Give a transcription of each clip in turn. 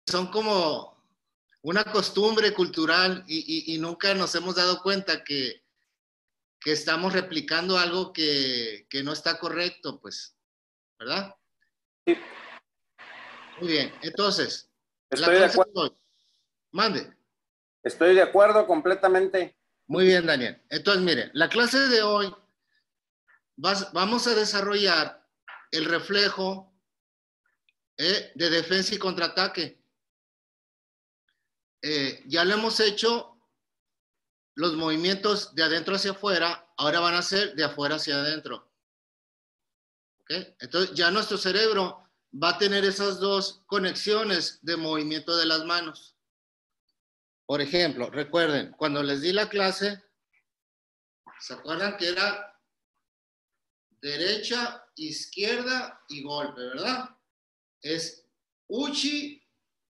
son como una costumbre cultural y nunca nos hemos dado cuenta que estamos replicando algo que no está correcto, pues, ¿verdad? Sí. Muy bien, entonces, la Estoy de clase acuerdo. de hoy. Mande. Estoy de acuerdo completamente. Muy bien, Daniel. Entonces, mire, la clase de hoy vamos a desarrollar el reflejo de defensa y contraataque. Ya lo hemos hecho, los movimientos de adentro hacia afuera, ahora van a ser de afuera hacia adentro. ¿Okay? Entonces, ya nuestro cerebro va a tener esas dos conexiones de movimiento de las manos. Por ejemplo, recuerden, cuando les di la clase, ¿se acuerdan que era derecha, izquierda y golpe, verdad? Es uchi,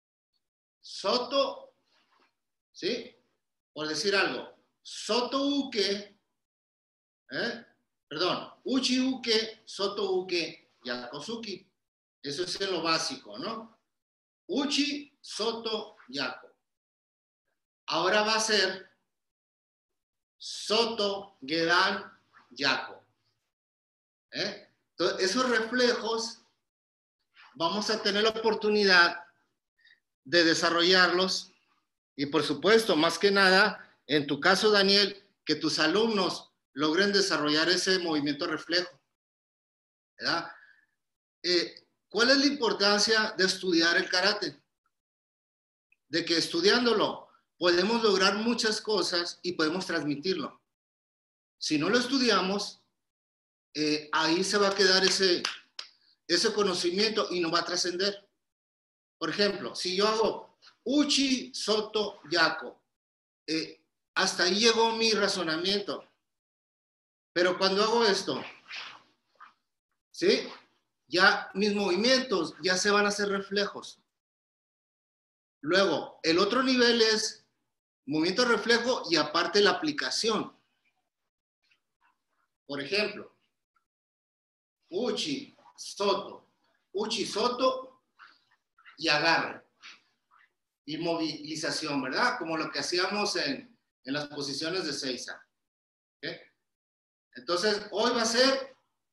soto, ¿sí? Por decir algo, soto uke, perdón, uchi uke, soto uke, yakosuki. Eso es en lo básico, ¿no? Uchi, soto, yako. Ahora va a ser soto, gedan, yako. Entonces, esos reflejos vamos a tener la oportunidad de desarrollarlos y por supuesto, más que nada, en tu caso, Daniel, que tus alumnos logren desarrollar ese movimiento reflejo, ¿verdad? ¿Cuál es la importancia de estudiar el karate? De que estudiándolo podemos lograr muchas cosas y podemos transmitirlo. Si no lo estudiamos, ahí se va a quedar ese conocimiento y no va a trascender. Por ejemplo, si yo hago uchi, soto, yako, hasta ahí llegó mi razonamiento. Pero cuando hago esto, ¿sí? Ya mis movimientos ya se van a hacer reflejos. Luego, el otro nivel es movimiento reflejo y aparte la aplicación. Por ejemplo, uchi, soto y agarre. Y movilización, ¿verdad? Como lo que hacíamos en las posiciones de Seiza. ¿Okay? Entonces, hoy va a ser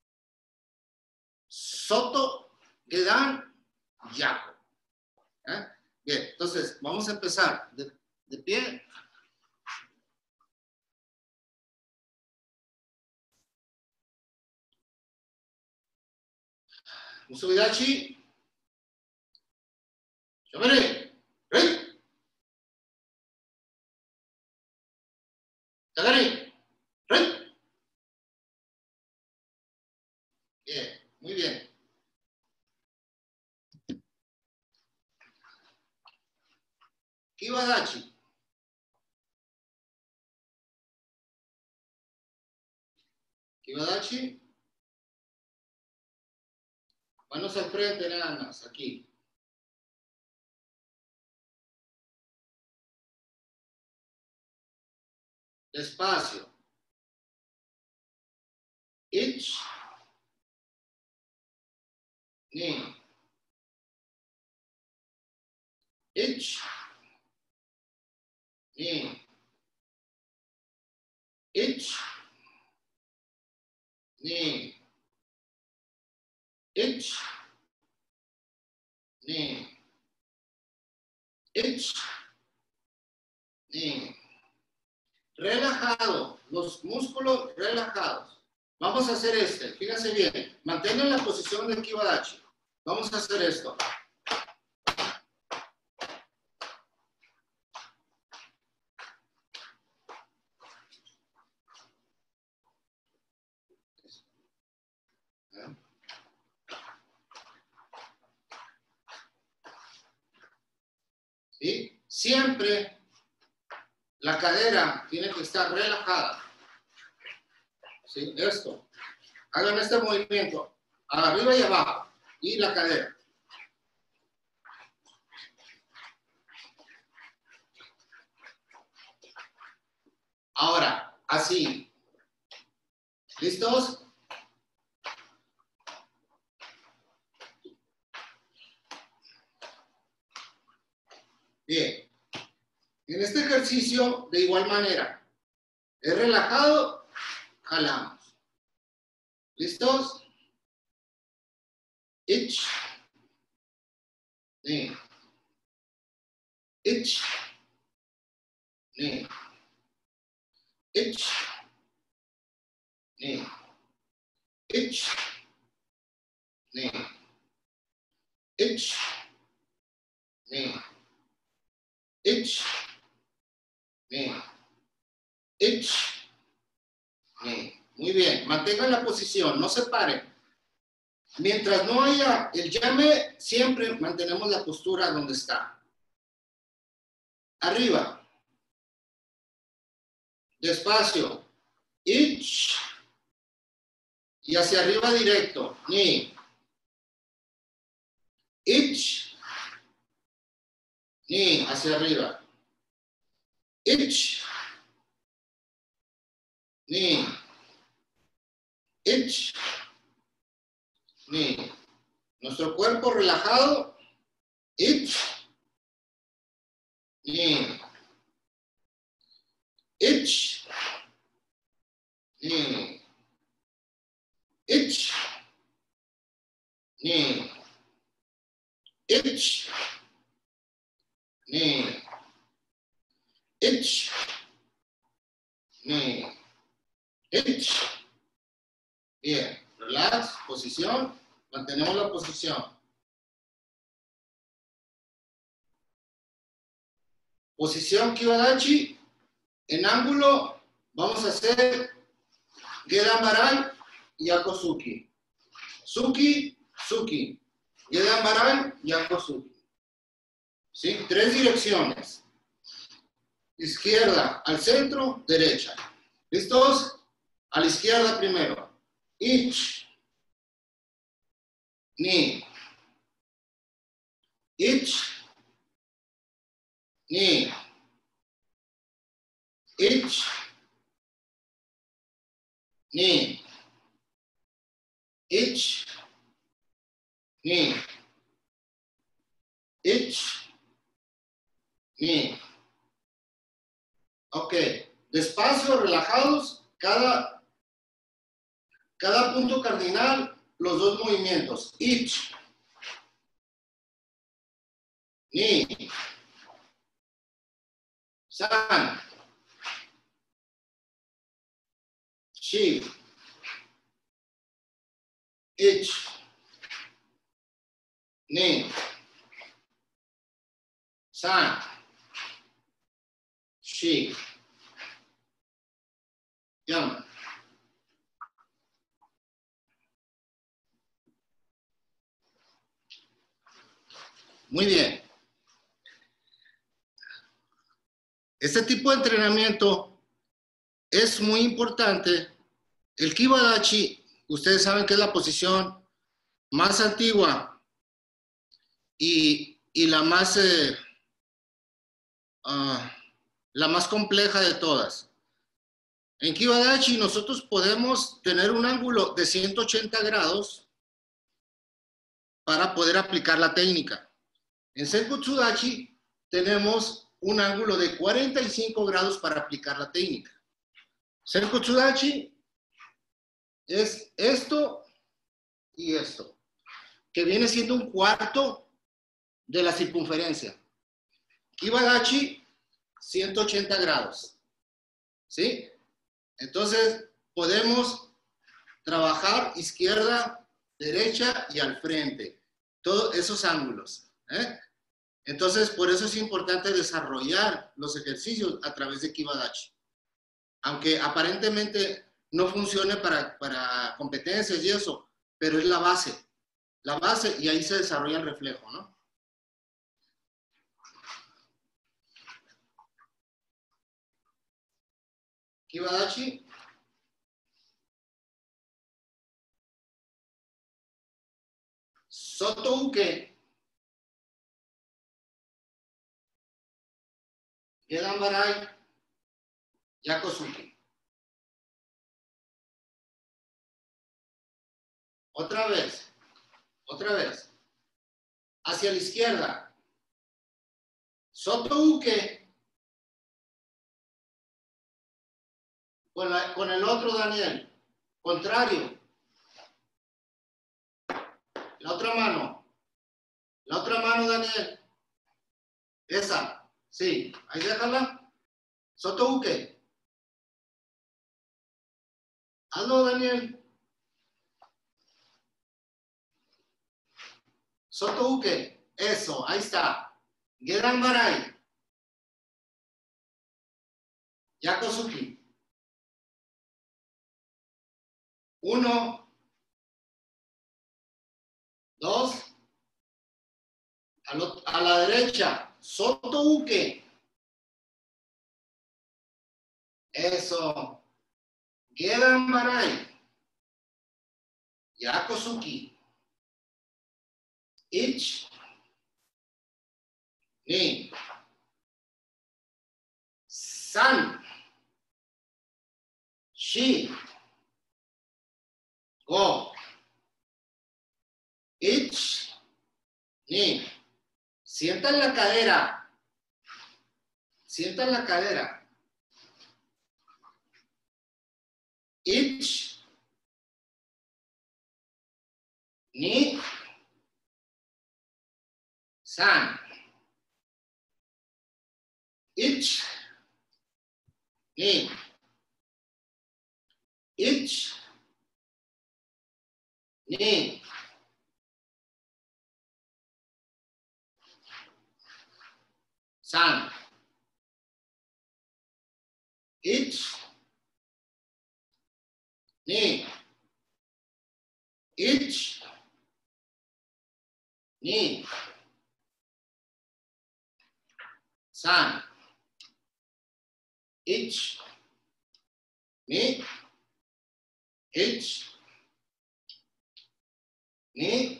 soto, gedan, yako. Bien, entonces, vamos a empezar de pie. Musubidachi. Shomere. Rei. Tagari. Rei. Bien, muy bien. Kiwadachi. Kiwadachi. Manos al frente nada más, aquí. Despacio. Ich. Ni. Ich. Ni. Ich. Ni. Ich. Ni. Ich. Ni. Relajado, los músculos relajados. Vamos a hacer fíjense bien, mantengan la posición de Kiwadachi. Vamos a hacer esto. ¿Sí? Siempre la cadera tiene que estar relajada. ¿Sí? Esto. Hagan este movimiento. Arriba y abajo. Y la cadera. Ahora, así. ¿Listos? Bien. En este ejercicio, de igual manera, es relajado, jalamos. ¿Listos? Ich. Ni. Ich. Ni. Ich. Ni. Ich. Ni. Ich. Ni. Ich. Ni. Ich. Ni. Muy bien, mantengan la posición, no se paren. Mientras no haya el llame, siempre mantenemos la postura donde está. Arriba. Despacio. Ich. Y hacia arriba directo. Ni. Ich. Ni. Hacia arriba. Ich. Ni. Ich. Ni. Nuestro cuerpo relajado. Ich. Ni. Ich. Ni. Ich. Ni. Ich. Ni. Ich. Ni. Ich. Bien. Relax. Posición. Mantenemos la posición. Posición Kibadachi. En ángulo vamos a hacer Gedan Barai y Akosuki. Suki, Suki. Gedan Barai y Akosuki. ¿Sí? 3 direcciones. Izquierda al centro, derecha. ¿Listos? A la izquierda primero. Ich. Ni. Ich. Ni. Ich. Ni. Ich. Ni. Ich. Ni. Ok. Despacio, relajados. Cada punto cardinal, los 2 movimientos. Ich. Ni. San. Shi. Ich. Ni. San. Shi. Yam. Muy bien. Este tipo de entrenamiento es muy importante. El Kibadachi, ustedes saben que es la posición más antigua y la más compleja de todas. En Kibadachi nosotros podemos tener un ángulo de 180 grados para poder aplicar la técnica. En Senkotsudachi tenemos un ángulo de 45 grados para aplicar la técnica. Senkotsudachi es esto y esto, que viene siendo un cuarto de la circunferencia. Kibadachi, 180 grados. ¿Sí? Entonces, podemos trabajar izquierda, derecha y al frente. Todos esos ángulos. Entonces, por eso es importante desarrollar los ejercicios a través de Kibadachi. Aunque aparentemente no funcione para competencias y eso, pero es la base. La base y ahí se desarrolla el reflejo, ¿no? Kibadachi. Sotouke. Gedan Barai. Yakosuki. Otra vez. Otra vez. Hacia la izquierda. Soto uke. Con el otro, Daniel. Contrario. La otra mano. La otra mano, Daniel. Esa. Sí. Ahí déjala. Soto uke. Hazlo, Daniel. Soto uke. Eso. Ahí está. Gedan barai. Yakosuki. 1, 2, a la derecha, Soto uke. Eso. Gedan barai. Yakosuki. Ich. Ni. San. Shi. Go. Ich. Ni. Sientan la cadera. Sientan la cadera. Ich. Ni. San. Ich. Ni. Ich. Ni. San. Ich. Ni. Ich. Ni. San. Ich. Ni. Ich. Ni.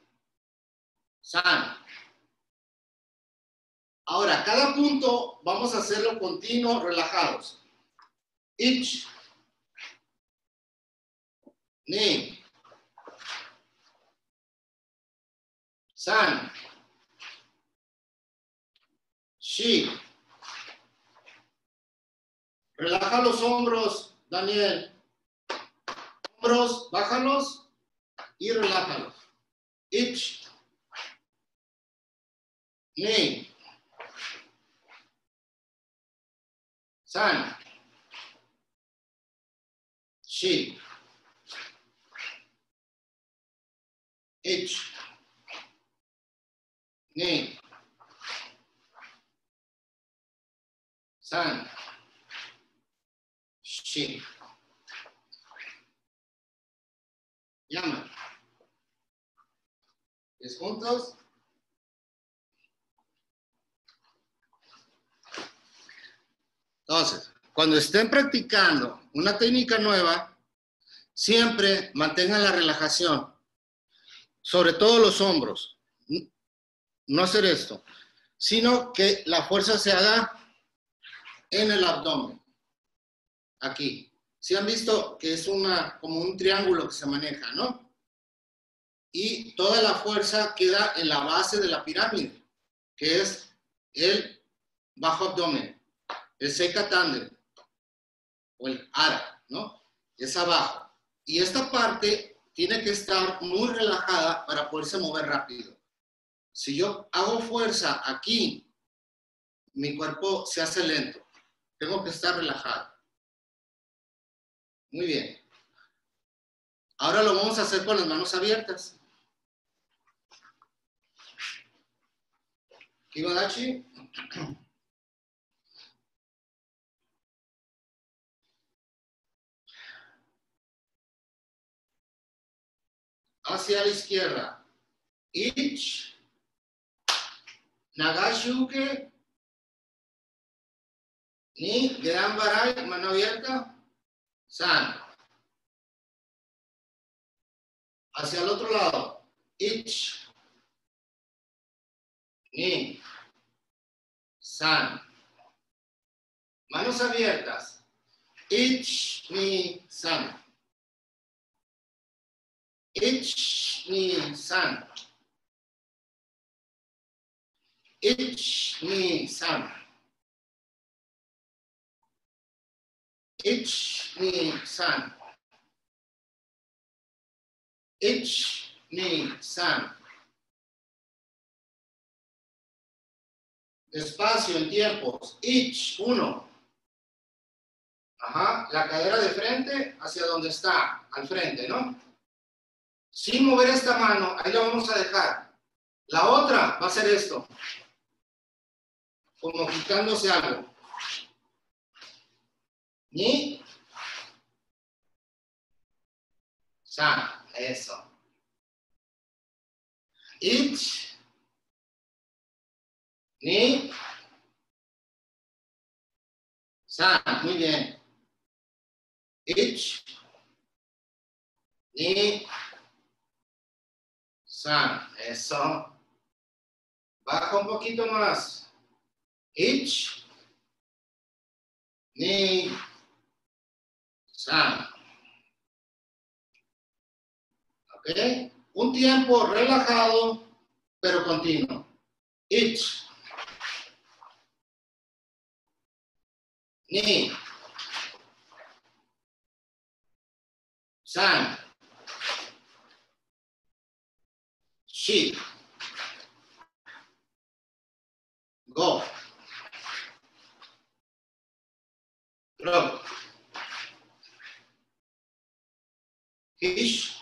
San. Ahora, cada punto vamos a hacerlo continuo, relajados. Ich. Ni. San. Shi. Relaja los hombros, Daniel. Hombros, bájalos y relájalos. Ich. Ni. San. Shi. Ich. Ni. San. Shi. Llama. ¿Es juntos? Entonces, cuando estén practicando una técnica nueva, siempre mantengan la relajación, sobre todo los hombros. No hacer esto, sino que la fuerza se haga en el abdomen. Aquí. ¿Sí han visto que es como un triángulo que se maneja, no? Y toda la fuerza queda en la base de la pirámide, que es el bajo abdomen, el Seika Tanden, o el Ara, ¿no? Es abajo. Y esta parte tiene que estar muy relajada para poderse mover rápido. Si yo hago fuerza aquí, mi cuerpo se hace lento. Tengo que estar relajado. Muy bien. Ahora lo vamos a hacer con las manos abiertas. Kibadachi. Hacia la izquierda. Ich. Nagashuke. Ni. Gedan barai. Mano abierta. San. Hacia el otro lado. Ich. Ni. San. Manos abiertas. Ich, ni, san. Ich, ni, san. Ich, ni, san. Ich, ni, san. Ich, ni, san. Despacio en tiempos. Ich, 1. Ajá, la cadera de frente hacia donde está, al frente, ¿no? Sin mover esta mano, ahí la vamos a dejar. La otra va a ser esto. Como quitándose algo. Ni. San, eso. Ich. Ni. San, muy bien. Ich. Ni. San, eso. Baja un poquito más. Ich. Ni. San. ¿Ok? Un tiempo relajado, pero continuo. Ich. Ni. San. Shi. Go. Rob. Hish.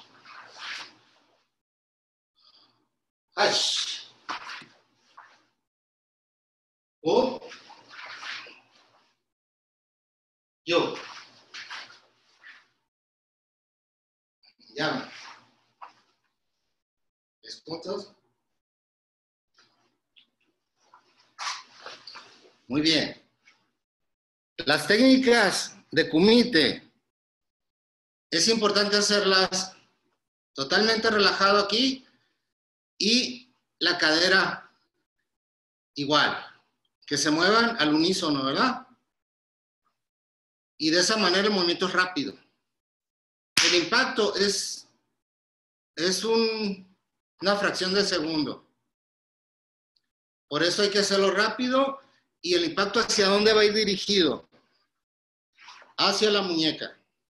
Hash. O. Yo. Llama. ¿Puntos? Muy bien. Las técnicas de kumite es importante hacerlas totalmente relajado aquí y la cadera igual, que se muevan al unísono, ¿verdad? Y de esa manera el movimiento es rápido. El impacto es una fracción de segundo. Por eso hay que hacerlo rápido y el impacto hacia dónde va a ir dirigido. Hacia la muñeca.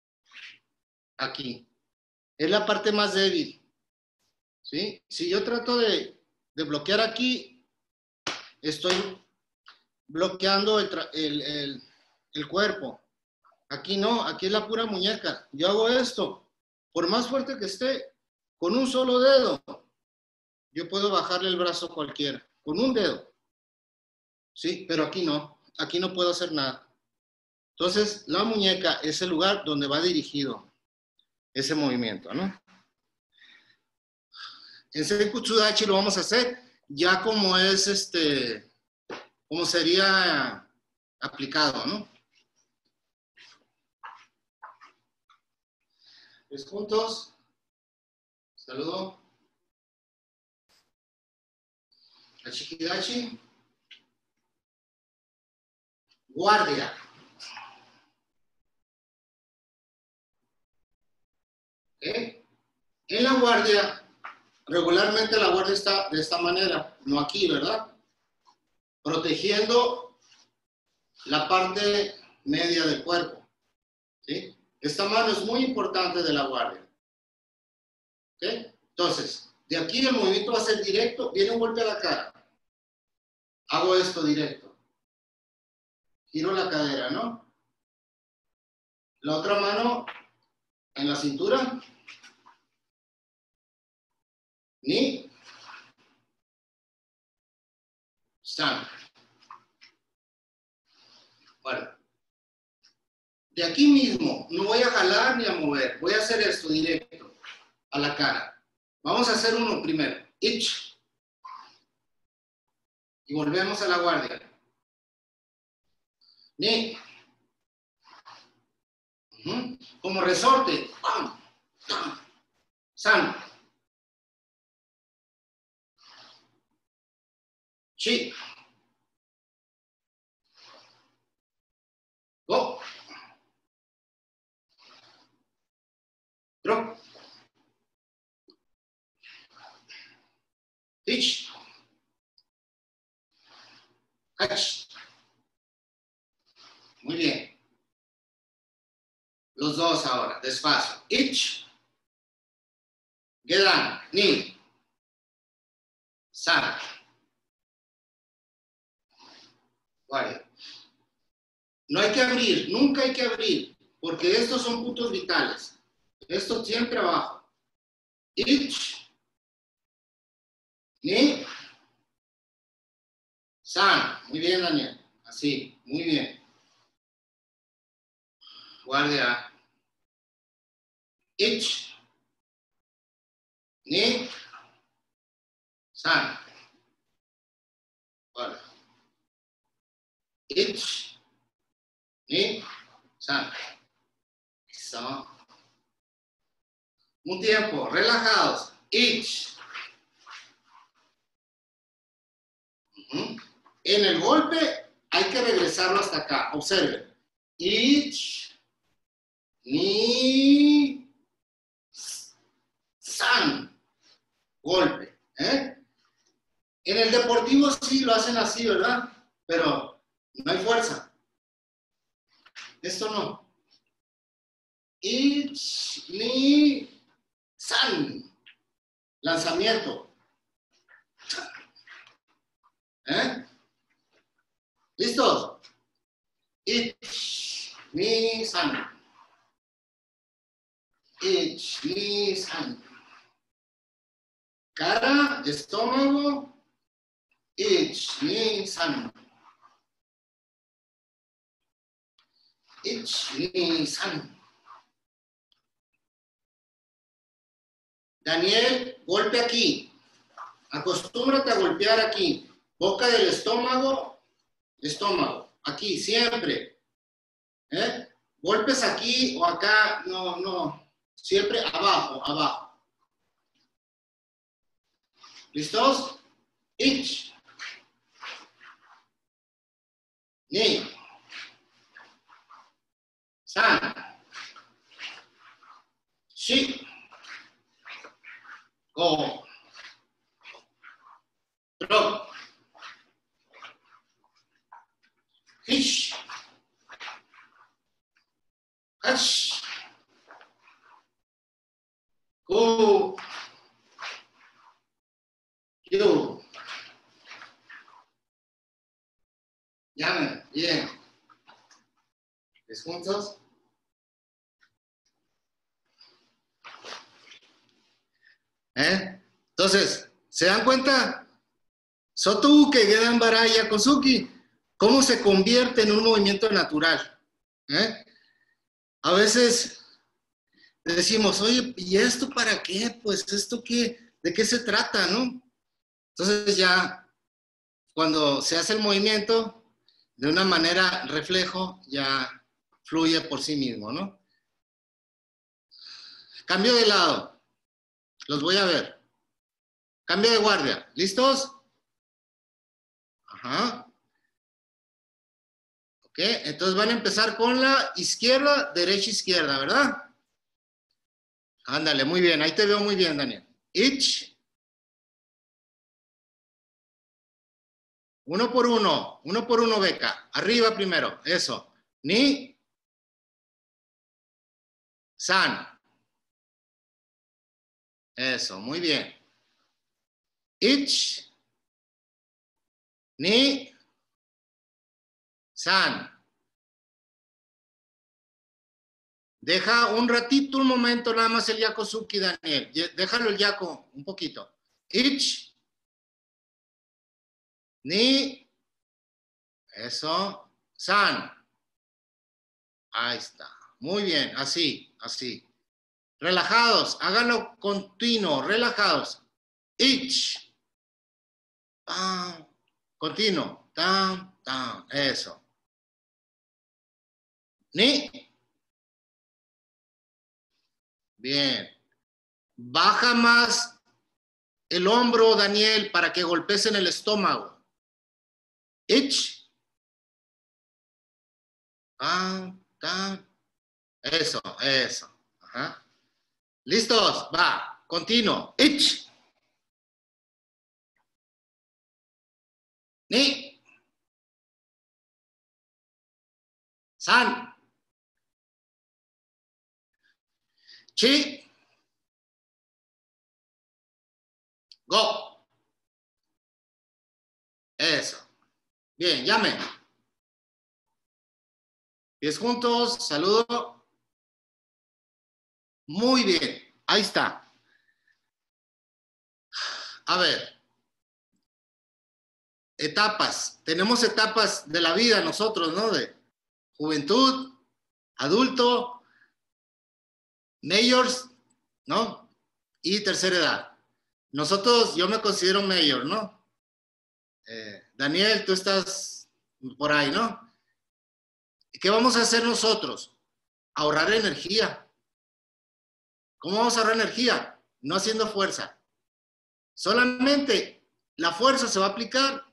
Aquí. Es la parte más débil. ¿Sí? Si yo trato de bloquear aquí, estoy bloqueando el cuerpo. Aquí no, aquí es la pura muñeca. Yo hago esto. Por más fuerte que esté, con un solo dedo, yo puedo bajarle el brazo a cualquiera. Con un dedo. ¿Sí? Pero aquí no puedo hacer nada. Entonces, la muñeca es el lugar donde va dirigido ese movimiento, ¿no? En Seikutsudachi lo vamos a hacer ya como es como sería aplicado, ¿no? ¿Tres juntos? Saludo. Achikidachi. Guardia. ¿Okay? En la guardia, regularmente la guardia está de esta manera, no aquí, ¿verdad? Protegiendo la parte media del cuerpo. ¿Sí? Esta mano es muy importante de la guardia. ¿Okay? Entonces, de aquí el movimiento va a ser directo, viene un golpe a la cara. Hago esto directo. Giro la cadera, ¿no? La otra mano en la cintura. Ni. San. Bueno. De aquí mismo, no voy a jalar ni a mover. Voy a hacer esto directo a la cara. Vamos a hacer uno primero. Ich. Y volvemos a la guardia. Ni. Como resorte. ¡Pam! ¡Pam! San. Chi. Go. Drop. Ich. Hach. Muy bien. Los dos ahora, despacio. Ich. Gedan. Ni. San. Vale. No hay que abrir, nunca hay que abrir, porque estos son puntos vitales. Esto siempre abajo. Ich. Ni. San. Muy bien, Daniel. Así, muy bien. Guardia. Ich. Ni. San. Vale. Ich. Ni. San. Eso. Un tiempo, relajados. Ich. En el golpe hay que regresarlo hasta acá. Observen. Ich. Ni. San. Golpe. En el deportivo sí lo hacen así, ¿verdad? Pero no hay fuerza. Esto no. Ich, ni, san. Lanzamiento. ¿Listos? Ich, ni, san. Ich, ni, san. Cara, estómago. Ich, ni, san. Ich, ni, san. Daniel, golpe aquí. Acostúmbrate a golpear aquí. Boca del estómago. Estómago. Aquí, siempre. Golpes aquí o acá. No, no. Siempre abajo, abajo. ¿Listos? Ich. Ni. San. Shi. Go. Drop. Fish. Hash. Go. Yo. Llamen. Bien. ¿Es juntos? Entonces, ¿se dan cuenta? Soto-uke, Gedan Baraya, Kosuki, ¿cómo se convierte en un movimiento natural? A veces decimos, oye, ¿y esto para qué? Pues esto qué, ¿de qué se trata, no? Entonces ya, cuando se hace el movimiento, de una manera reflejo, ya fluye por sí mismo, ¿no? Cambio de lado. Los voy a ver. Cambio de guardia. ¿Listos? Ajá. Ok, entonces van a empezar con la izquierda, derecha, izquierda, ¿verdad? Ándale, muy bien. Ahí te veo muy bien, Daniel. Ich. Uno por uno, Beca. Arriba primero, eso. Ni. San. Eso, muy bien. Ich. Ni. San. Deja un ratito, un momento, nada más el Yakosuki, Daniel. Déjalo el Yako un poquito. Ich. Ni. Eso. San. Ahí está. Muy bien, así, así. Relajados, háganlo continuo, relajados. Ich. Continuo. Tan, tan. Eso. Ni. Bien. Baja más el hombro, Daniel, para que golpees en el estómago. Ich. Tan, tan. Eso, eso. Ajá. ¿Listos? Va. Continuo. Ich. Ni. San. Chi. Go. Eso. Bien, llame. Pies juntos, saludo. Muy bien, ahí está. A ver. Etapas. Tenemos etapas de la vida nosotros, ¿no? De juventud, adulto, mayors, ¿no? Y tercera edad. Nosotros, yo me considero mayor, ¿no? Daniel, tú estás por ahí, ¿no? ¿Qué vamos a hacer nosotros? Ahorrar energía. ¿Cómo vamos a ahorrar energía? No haciendo fuerza. Solamente la fuerza se va a aplicar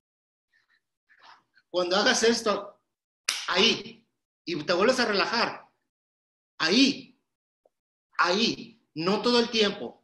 cuando hagas esto, ahí, y te vuelves a relajar. Ahí, no todo el tiempo.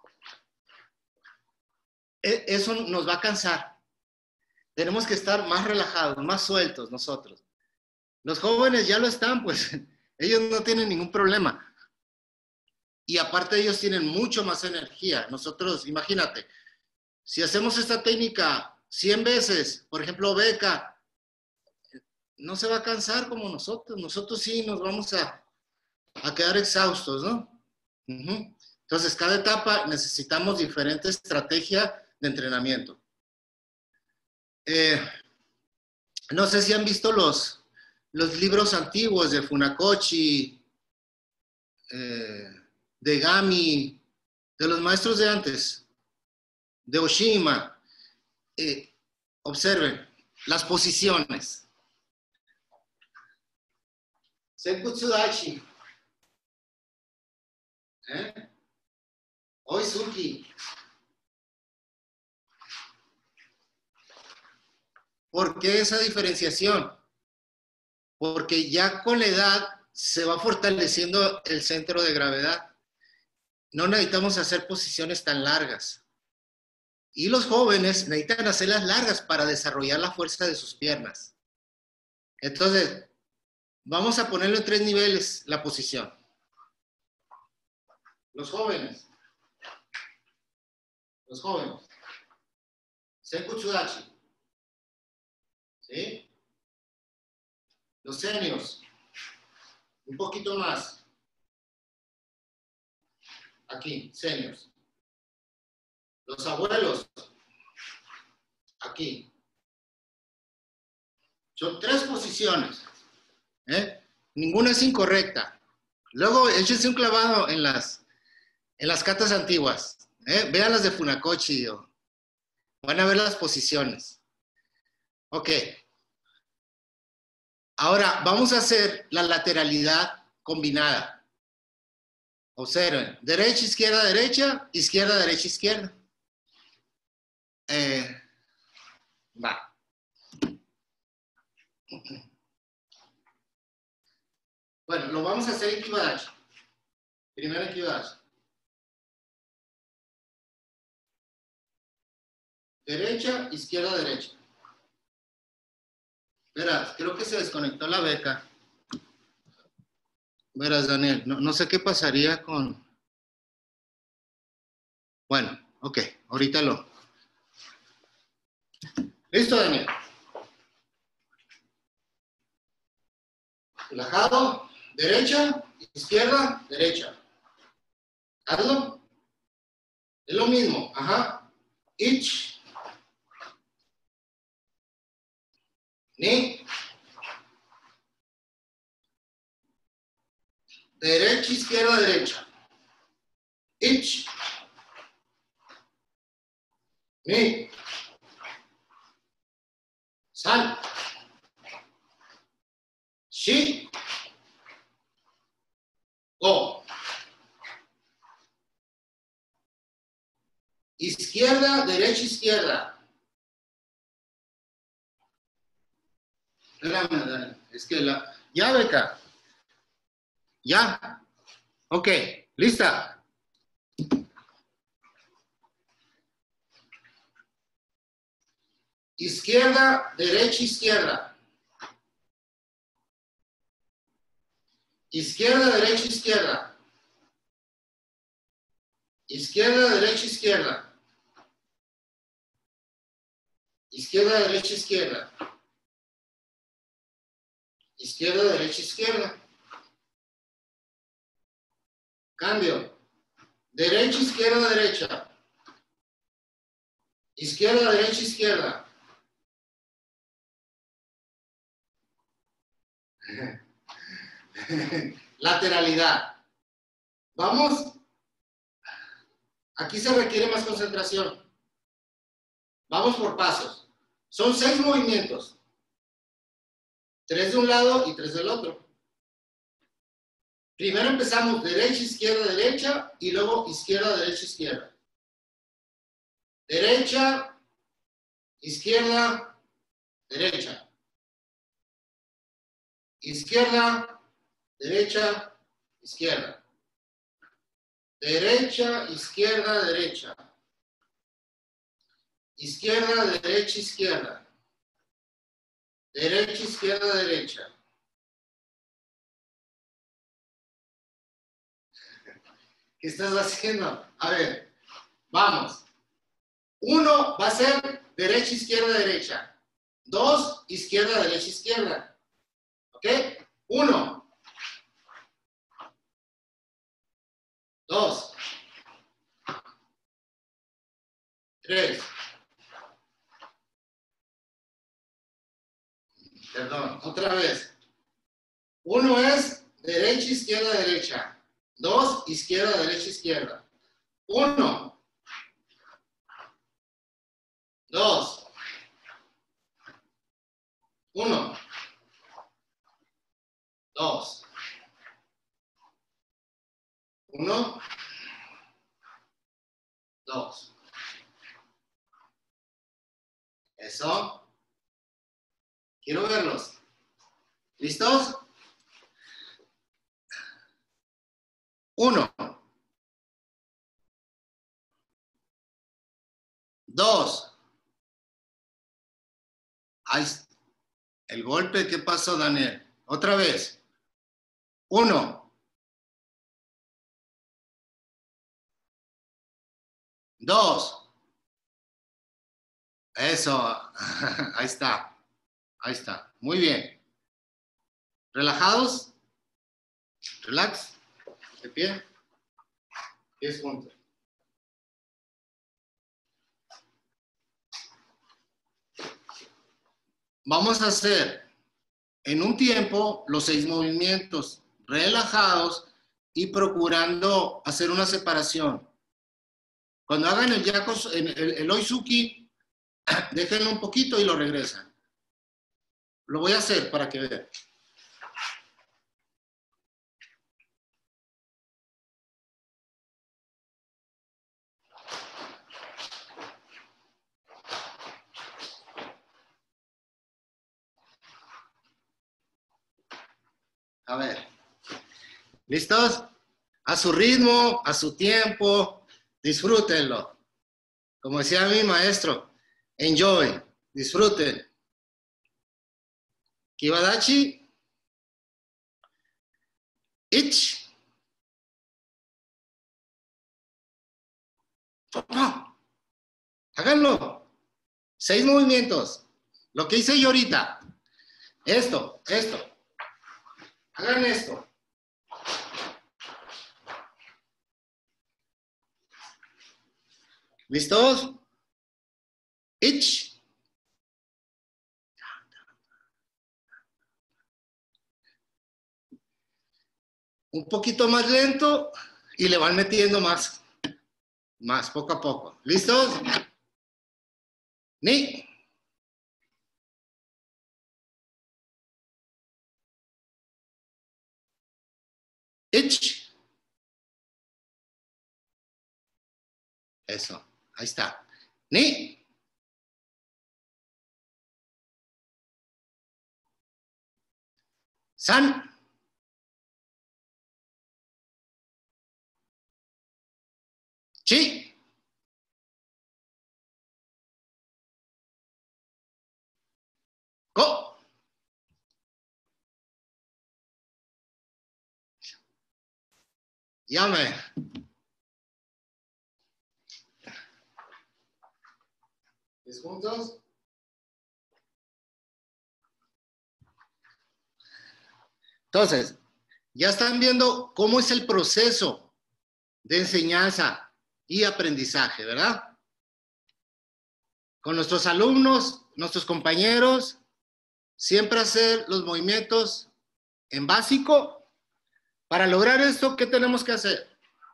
Eso nos va a cansar. Tenemos que estar más relajados, más sueltos nosotros. Los jóvenes ya lo están, pues ellos no tienen ningún problema. Y aparte ellos tienen mucho más energía. Nosotros, imagínate, si hacemos esta técnica 100 veces, por ejemplo, Beca, no se va a cansar como nosotros. Nosotros sí nos vamos a quedar exhaustos, ¿no? Entonces, cada etapa necesitamos diferente estrategia de entrenamiento. No sé si han visto los libros antiguos de Funakoshi, de Gami, de los maestros de antes, de Oshima. Observen las posiciones. Senkutsudachi. Oizuki. ¿Por qué esa diferenciación? Porque ya con la edad se va fortaleciendo el centro de gravedad. No necesitamos hacer posiciones tan largas. Y los jóvenes necesitan hacerlas largas para desarrollar la fuerza de sus piernas. Entonces, vamos a ponerlo en 3 niveles la posición. Los jóvenes. Senkutsudachi. ¿Sí? Los seniors. Un poquito más. Aquí, seniors. Los abuelos. Aquí. Son 3 posiciones. Ninguna es incorrecta. Luego, échense un clavado en las katas antiguas. Vean las de Funakoshi. Van a ver las posiciones. Ok. Ahora, vamos a hacer la lateralidad combinada. Observen. Derecha, izquierda, derecha. Izquierda, derecha, izquierda. Va. Bueno, lo vamos a hacer en Kibadashi. Primero en Kibadashi. Derecha, izquierda, derecha. Verás, creo que se desconectó la Beca. Verás, Daniel, no sé qué pasaría con... Bueno, ok, ahorita lo... ¿Listo, Daniel? Relajado, derecha, izquierda, derecha. Hazlo. Es lo mismo, ajá. Ich. Ni. Derecha, izquierda, derecha. Ich. Ni. San. Shi. Go. Izquierda, derecha, izquierda. Espérame, es que la... Ya, Beca. Ya. Ok, lista. Izquierda, derecha, izquierda. Izquierda, derecha, izquierda. Izquierda, derecha, izquierda. Izquierda, derecha, izquierda. Izquierda, derecha, izquierda. Cambio. Derecha, izquierda, derecha. Izquierda, derecha, izquierda. Lateralidad. Vamos. Aquí se requiere más concentración. Vamos por pasos. Son 6 movimientos. 3 de un lado y 3 del otro. Primero empezamos derecha, izquierda, derecha y luego izquierda, derecha, izquierda. Derecha, izquierda, derecha. Izquierda, derecha, izquierda. Derecha, izquierda, derecha. Izquierda, derecha, izquierda. Derecha, izquierda, derecha. ¿Qué estás haciendo? A ver, vamos. 1 va a ser derecha, izquierda, derecha. 2, izquierda, derecha, izquierda. ¿Ok? 1. 2. 3. Perdón, otra vez. 1 es derecha, izquierda, derecha. 2, izquierda, derecha, izquierda. 1. 2. 1. 2. 1. 2. Eso. Quiero verlos. ¿Listos? 1. 2. Ahí está. El golpe, ¿qué pasó, Daniel? Otra vez. 1. 2. Eso. Ahí está. Ahí está. Muy bien. ¿Relajados? Relax. De pie. Pies juntos. Vamos a hacer en un tiempo los 6 movimientos, relajados y procurando hacer una separación. Cuando hagan el yako, el oizuki, déjenlo un poquito y lo regresan. Lo voy a hacer para que vean. A ver. ¿Listos? A su ritmo, a su tiempo, disfrútenlo. Como decía mi maestro, enjoy, disfruten. Kibadachi, ich. Háganlo. 6 movimientos. Lo que hice yo ahorita. Esto. Hagan esto. ¿Listos? Ich. Un poquito más lento y le van metiendo más poco a poco. ¿Listos? Ni. Ich. Eso. Ahí está. Ni. San. Chi. Go. Llame. ¿Es juntos? Entonces, ya están viendo cómo es el proceso de enseñanza y aprendizaje, ¿verdad? Con nuestros alumnos, nuestros compañeros, siempre hacer los movimientos en básico. Para lograr esto, ¿qué tenemos que hacer?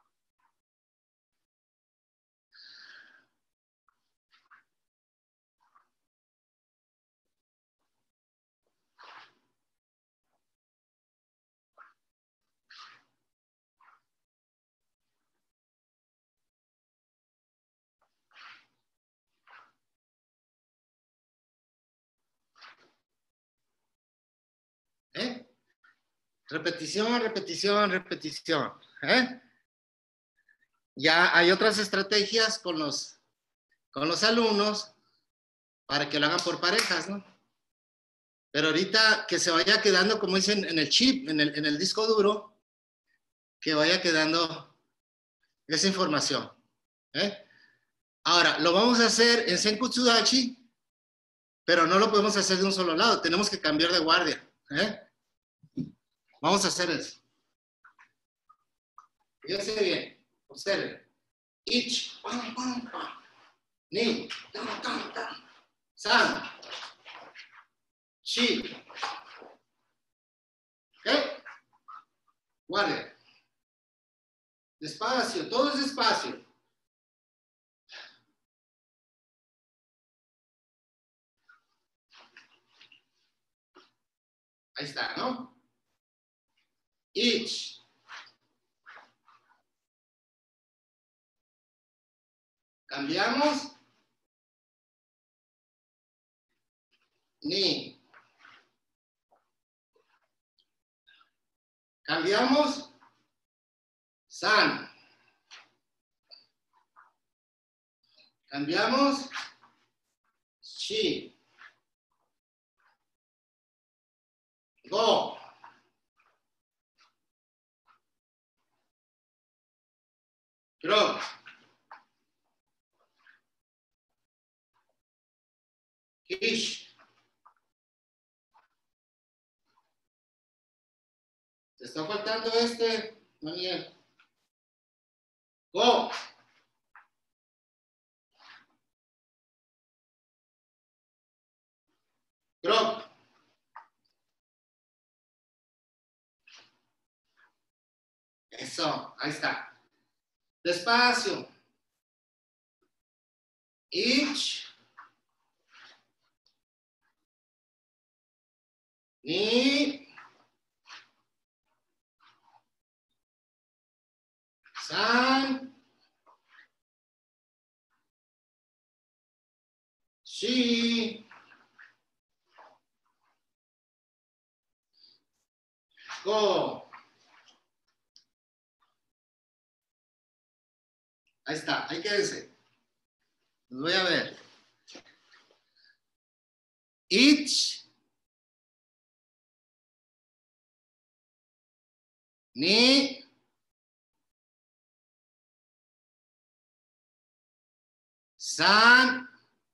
¿Eh? Repetición, repetición, repetición. ¿Eh? Ya hay otras estrategias con los alumnos para que lo hagan por parejas, ¿no? Pero ahorita que se vaya quedando, como dicen, en el chip, en el disco duro, que vaya quedando esa información. ¿Eh? Ahora, lo vamos a hacer en Senkutsudachi, pero no lo podemos hacer de un solo lado. Tenemos que cambiar de guardia. ¿Eh? Vamos a hacer eso. Fíjense bien. Observen. Ich, pam, pam, pam. Ni, tam, tam, tam. San. Chi. ¿Ok? Guardia. Despacio, todo es despacio. Ahí está, ¿no? Ich. Cambiamos. Ni. Cambiamos. San. Cambiamos. Chi. Go. Drop. Kish. ¿Te está faltando Daniel? Go. Drop. Eso, ahí está. Despacio. Ich. Ni. San. Shi. Go. Ahí está, ahí quédense. Los voy a ver. Ich. Ni. San.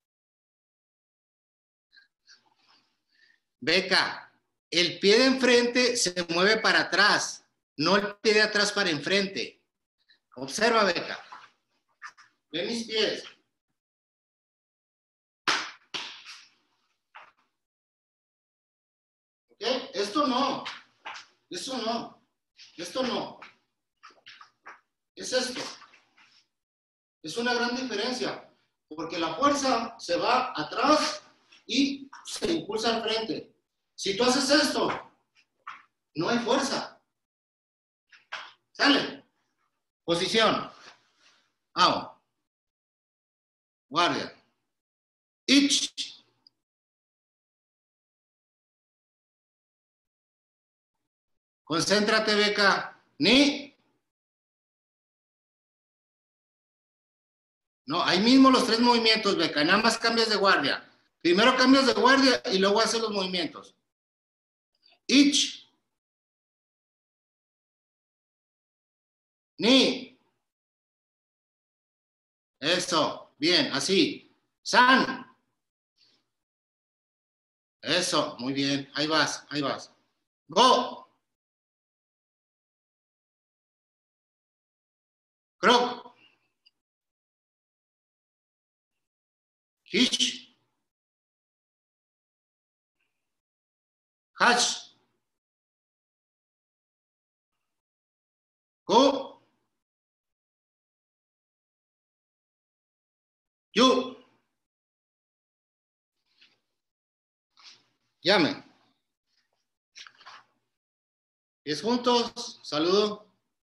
Beca, el pie de enfrente se mueve para atrás, no el pie de atrás para enfrente. Observa, Beca. Ve mis pies. ¿Ok? Esto no. Esto no. Esto no. Es esto. Es una gran diferencia. Porque la fuerza se va atrás y se impulsa al frente. Si tú haces esto, no hay fuerza. ¿Sale? Posición. Out. Guardia. Ich. Concéntrate, Beca. Ni. No, ahí mismo los tres movimientos, Beca. Nada más cambias de guardia. Primero cambias de guardia y luego haces los movimientos. Ich. Ni. Eso. Bien, así. San. Eso, muy bien. Ahí vas, ahí vas. Go. Croc. Hish. Hash. Go. You. Llame. 10 juntos. Saludo.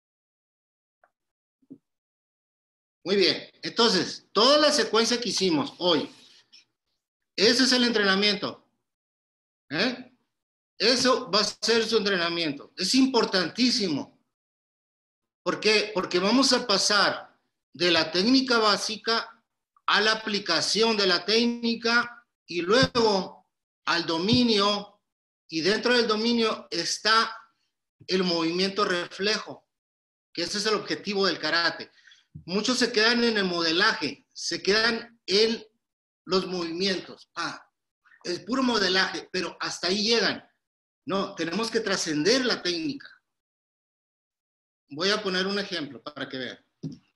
Muy bien. Entonces, toda la secuencia que hicimos hoy, ese es el entrenamiento. ¿Eh? Eso va a ser su entrenamiento. Es importantísimo. ¿Por qué? Porque vamos a pasar de la técnica básica a la aplicación de la técnica y luego al dominio, y dentro del dominio está el movimiento reflejo, que ese es el objetivo del karate. Muchos se quedan en el modelaje, se quedan en los movimientos. Es puro modelaje, pero hasta ahí llegan. No, tenemos que trascender la técnica. Voy a poner un ejemplo para que vean.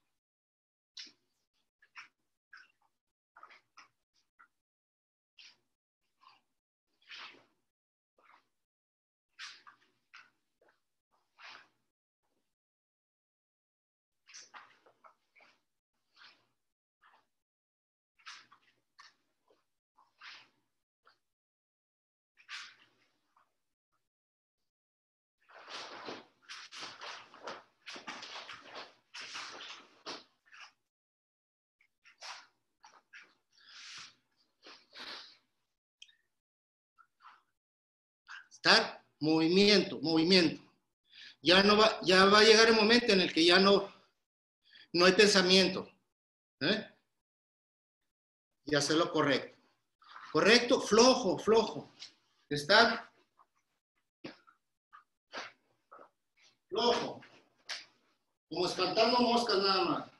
Estar movimiento, movimiento. Ya va a llegar el momento en el que ya no hay pensamiento. Y hacerlo correcto. Correcto, flojo, flojo. Estar flojo. Como espantando moscas nada más.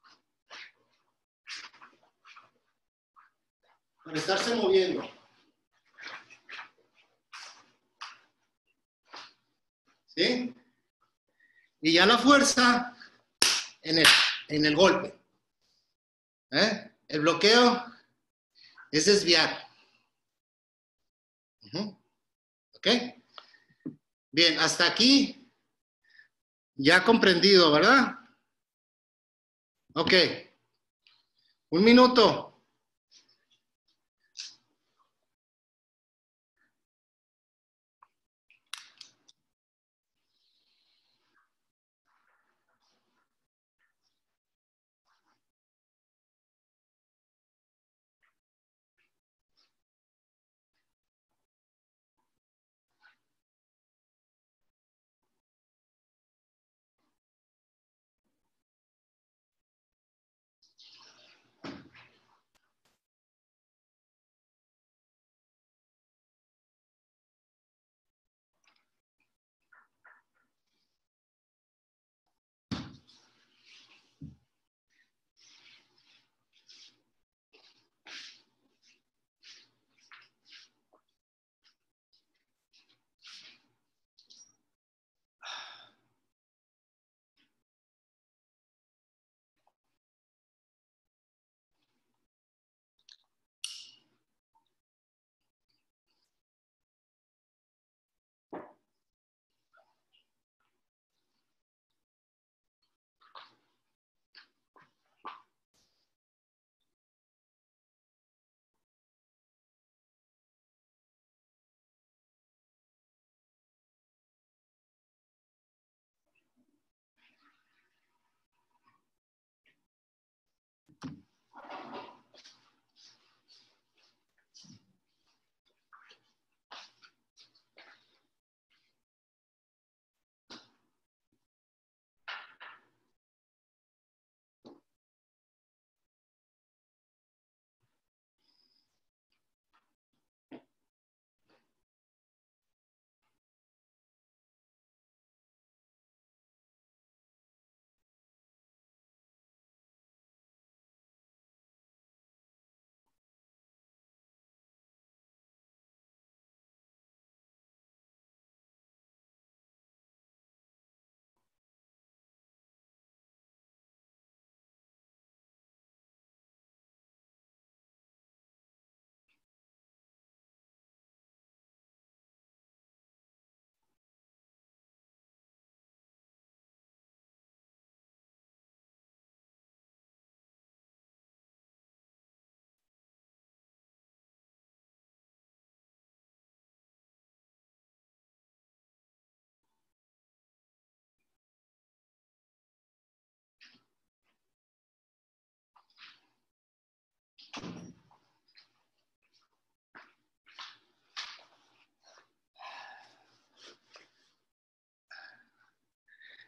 Para estarse moviendo. ¿Sí? Y ya la fuerza en el golpe. El bloqueo es desviar. ¿Ok? Bien, hasta aquí ya comprendido, ¿verdad? Ok. 1 minuto.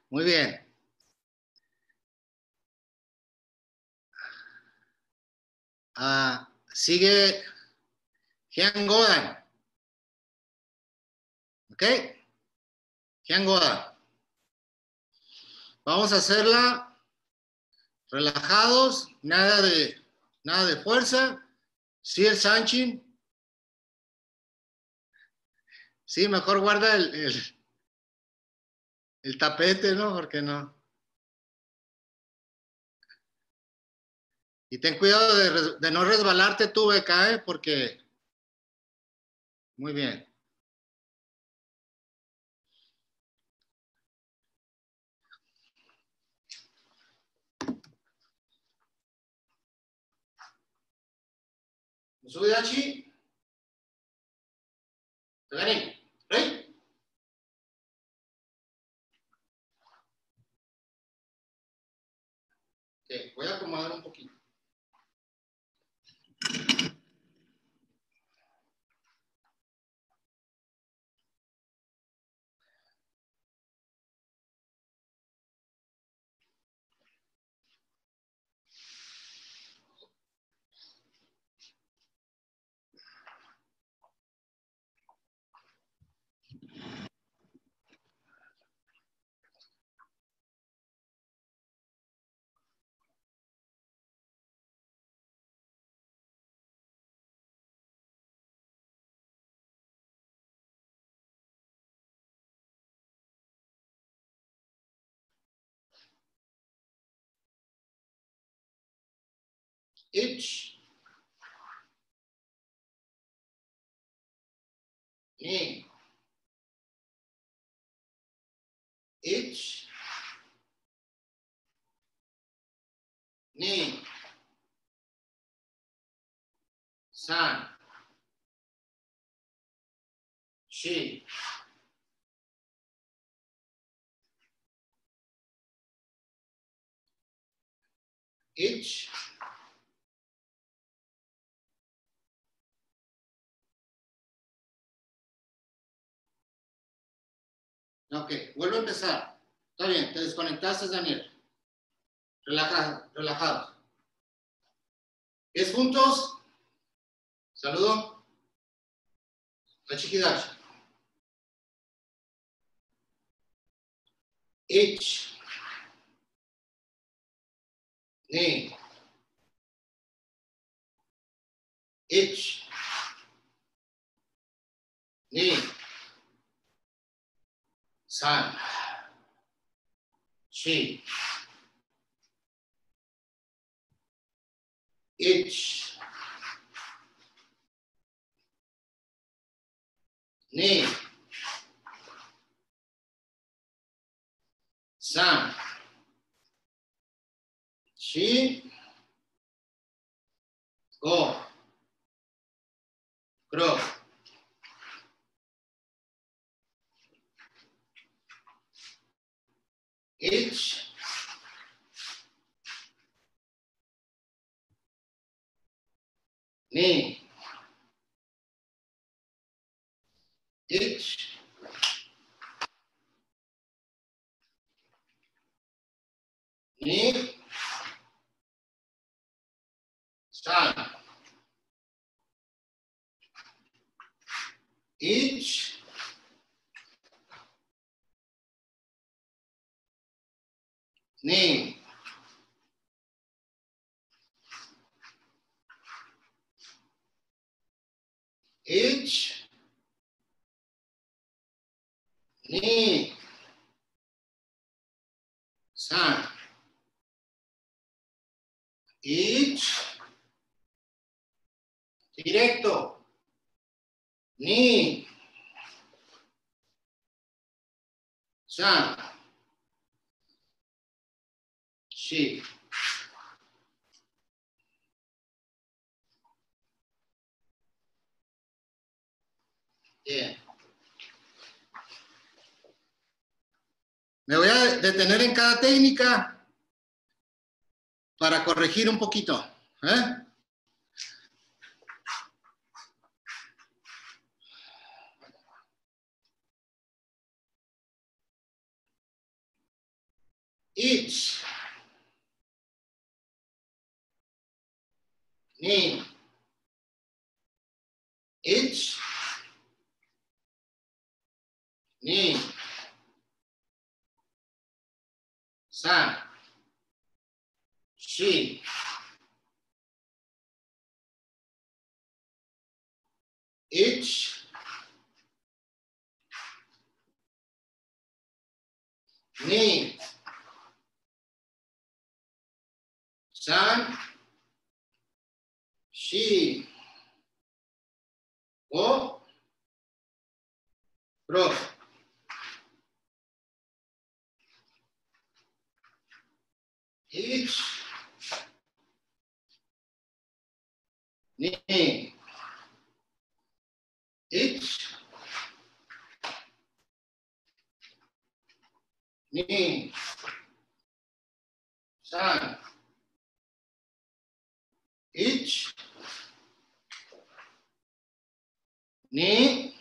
Muy bien. Sigue Hyun Godan. ¿Ok? Hyun Godan. Vamos a hacerla relajados, nada de fuerza. Sí, el Sanchin. Sí, mejor guarda el tapete, ¿no? Porque no. Y ten cuidado de no resbalarte tú, Beca, ¿eh? Porque... Muy bien. Sudachi. Ready? Ready? Okay, voy a acomodar un poquito. Ich. Ni. Ich. Ni. San. Shi. Ich. Ok, vuelvo a empezar. Está bien, te desconectaste, Daniel. Relajado, relajado. ¿Es juntos? Saludo. Tachikidachi. Ich. Ni. Ich. Ni. San. Shi. Ich. Ni. San. Shi. Go. Kro. Ich. Ni. Ich. Ni. San. Ich. Ni. Ich. Ni. San. Ich. Directo. Ni. San. Shi. Bien. Me voy a detener en cada técnica para corregir un poquito. ¿Eh? Ich. Ni. Ich. Ni. San. Shi. Ich. Ni. San. Shi. O. Pro. Ich. Ni. Ich. Ni. San. Ich. Ni.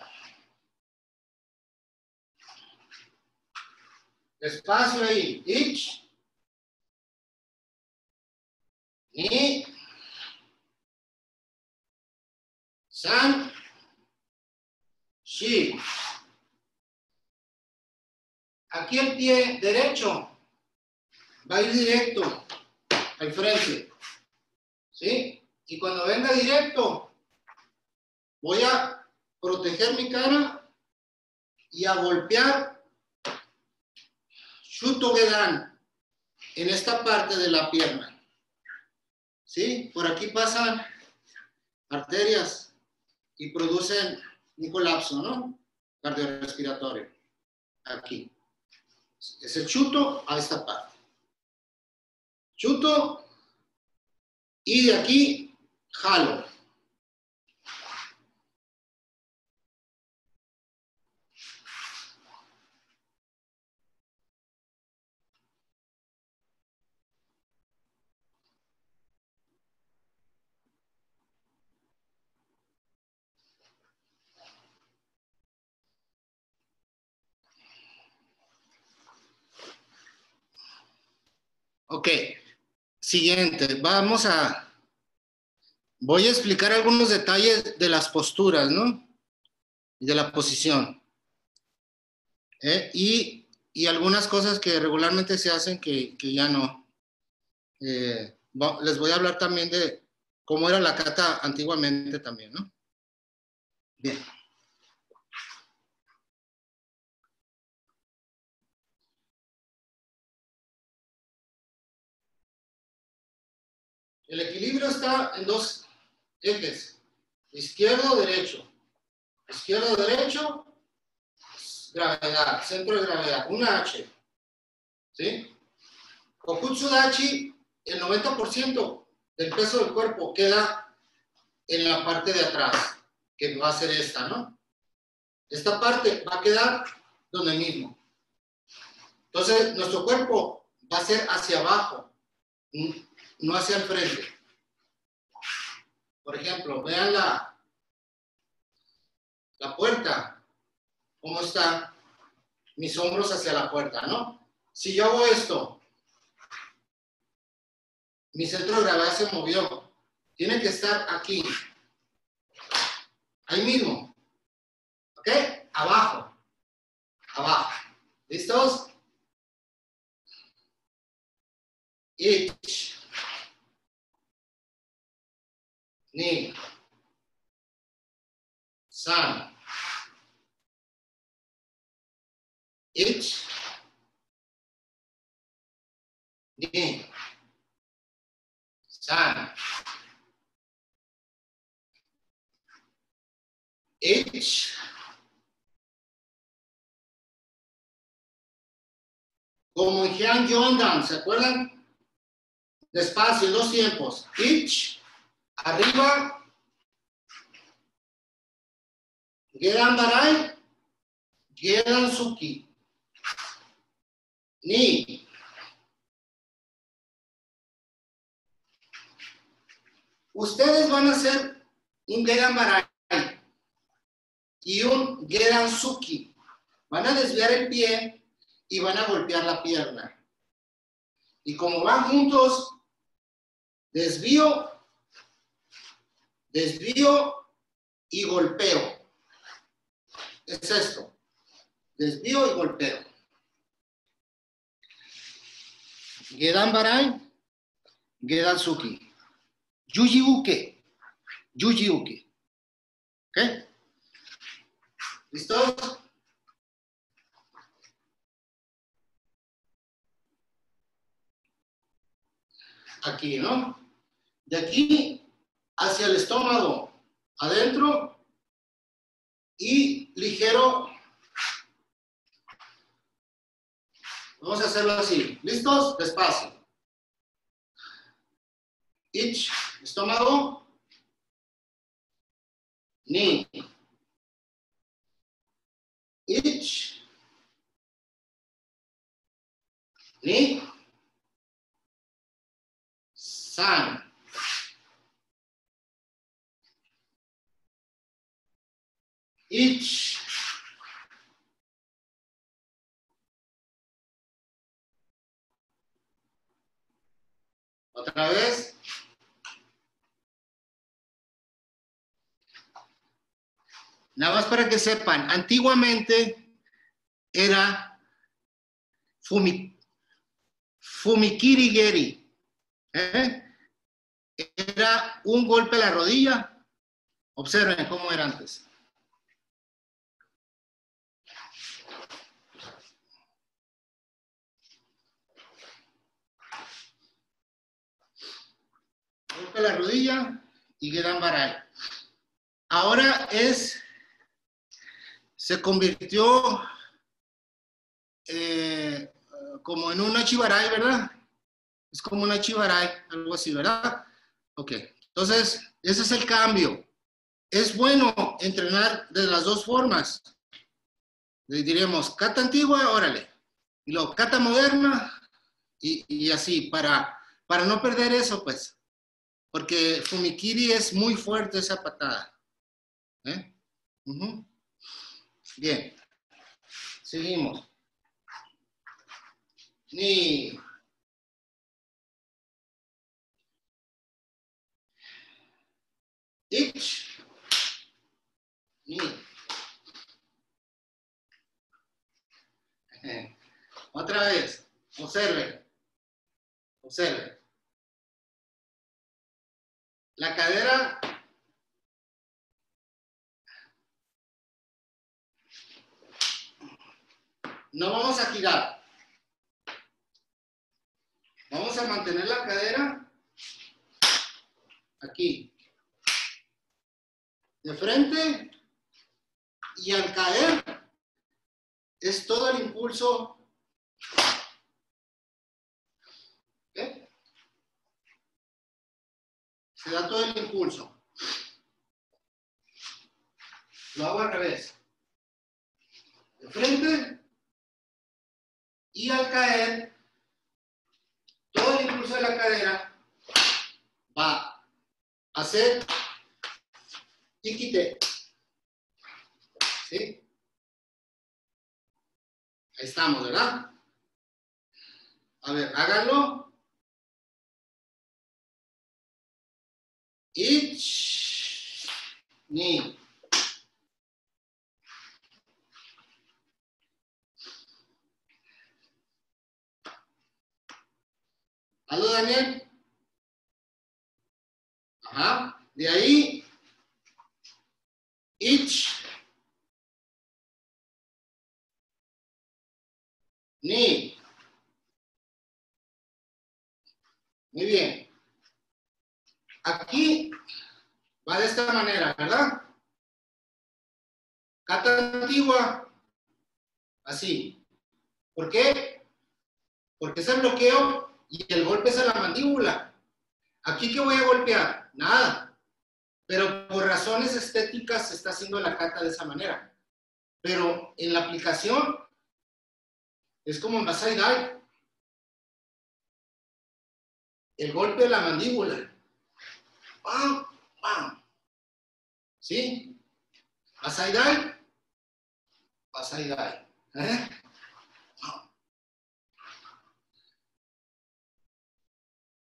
Espacio ahí. Ich. Ni. San. Shi. Aquí el pie derecho va a ir directo al frente. ¿Sí? Y cuando venga directo, voy a proteger mi cara y a golpear Shuto Gedan en esta parte de la pierna. ¿Sí? Por aquí pasan arterias y producen un colapso, ¿no? Cardiorrespiratorio. Aquí. Es el chuto a esta parte. Chuto y de aquí jalo. Ok, siguiente, voy a explicar algunos detalles de las posturas, ¿no? Y de la posición. Y algunas cosas que regularmente se hacen que ya no. Les voy a hablar también de cómo era la kata antiguamente también, ¿no? Bien. El equilibrio está en dos ejes, izquierdo-derecho. Izquierdo-derecho, gravedad, centro de gravedad, una H. ¿Sí? Kokutsu Dachi, el 90% del peso del cuerpo queda en la parte de atrás, que va a ser esta, ¿no? Esta parte va a quedar donde mismo. Entonces, nuestro cuerpo va a ser hacia abajo, no hacia el frente. Por ejemplo, vean la puerta, cómo está mis hombros hacia la puerta, ¿no? Si yo hago esto, mi centro de gravedad se movió. Tiene que estar aquí. Ahí mismo. ¿Ok? Abajo. Abajo. ¿Listos? Ich. Ni. San. Ich. Ni. San. Ich. Como en Hyang Yondan, ¿se acuerdan? Despacio, dos tiempos. Ich. Arriba. Gedan Barai. Gedan Suki. Ni. Ustedes van a hacer un Gedan Barai y un Gedan Suki. Van a desviar el pie y van a golpear la pierna. Y como van juntos, desvío y golpeo. Es esto. Desvío y golpeo. Gedan barai, gedan suki. Yuji uke. Yuji uke. ¿Ok? ¿Listos? Aquí, ¿no? De aquí hacia el estómago, adentro y ligero. Vamos a hacerlo así. ¿Listos? Despacio. Ich, estómago. Ni. Ich. Ni. San. Ich. Otra vez. Nada más para que sepan, antiguamente era fumikirigeri. Era un golpe a la rodilla. Observen cómo era antes. Golpe a la rodilla y Gedan barai. Ahora se convirtió como en una chibaray, ¿verdad? Es como una chibaray, algo así, ¿verdad? Ok, entonces ese es el cambio. Es bueno entrenar de las dos formas. Le diremos kata antigua, órale, y luego kata moderna y así, para no perder eso, pues, porque fumikiri es muy fuerte esa patada. Bien, seguimos. Ni. Ich. Ni. Otra vez. Observe. Observe. La cadera no vamos a girar. Vamos a mantener la cadera aquí. De frente. Y al caer es todo el impulso. ¿Okay? Se da todo el impulso. Lo hago al revés. De frente. Y al caer, todo el impulso de la cadera va a hacer tiquite. ¿Sí? Ahí estamos, ¿verdad? A ver, háganlo. Ich, ni. ¿Aló, Daniel? Ajá. De ahí, ich, ni. Muy bien. Aquí va de esta manera, ¿verdad? Kata antigua. Así. ¿Por qué? Porque es el bloqueo y el golpe es a la mandíbula. ¿Aquí qué voy a golpear? Nada. Pero por razones estéticas se está haciendo la kata de esa manera. Pero en la aplicación es como en Basai Dai. El golpe de la mandíbula. ¡Pam! ¡Pam! ¿Sí? Basai Dai. Basai Dai.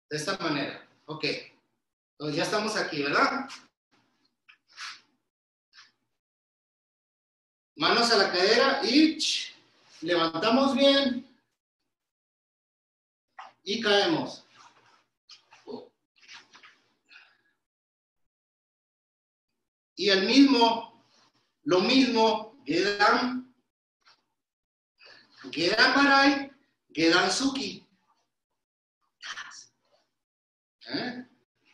De esta manera. Ok. Entonces ya estamos aquí, ¿verdad? Manos a la cadera y levantamos bien y caemos. Y el mismo, lo mismo, Gedan Barai, Gedan Suki. ¿Eh?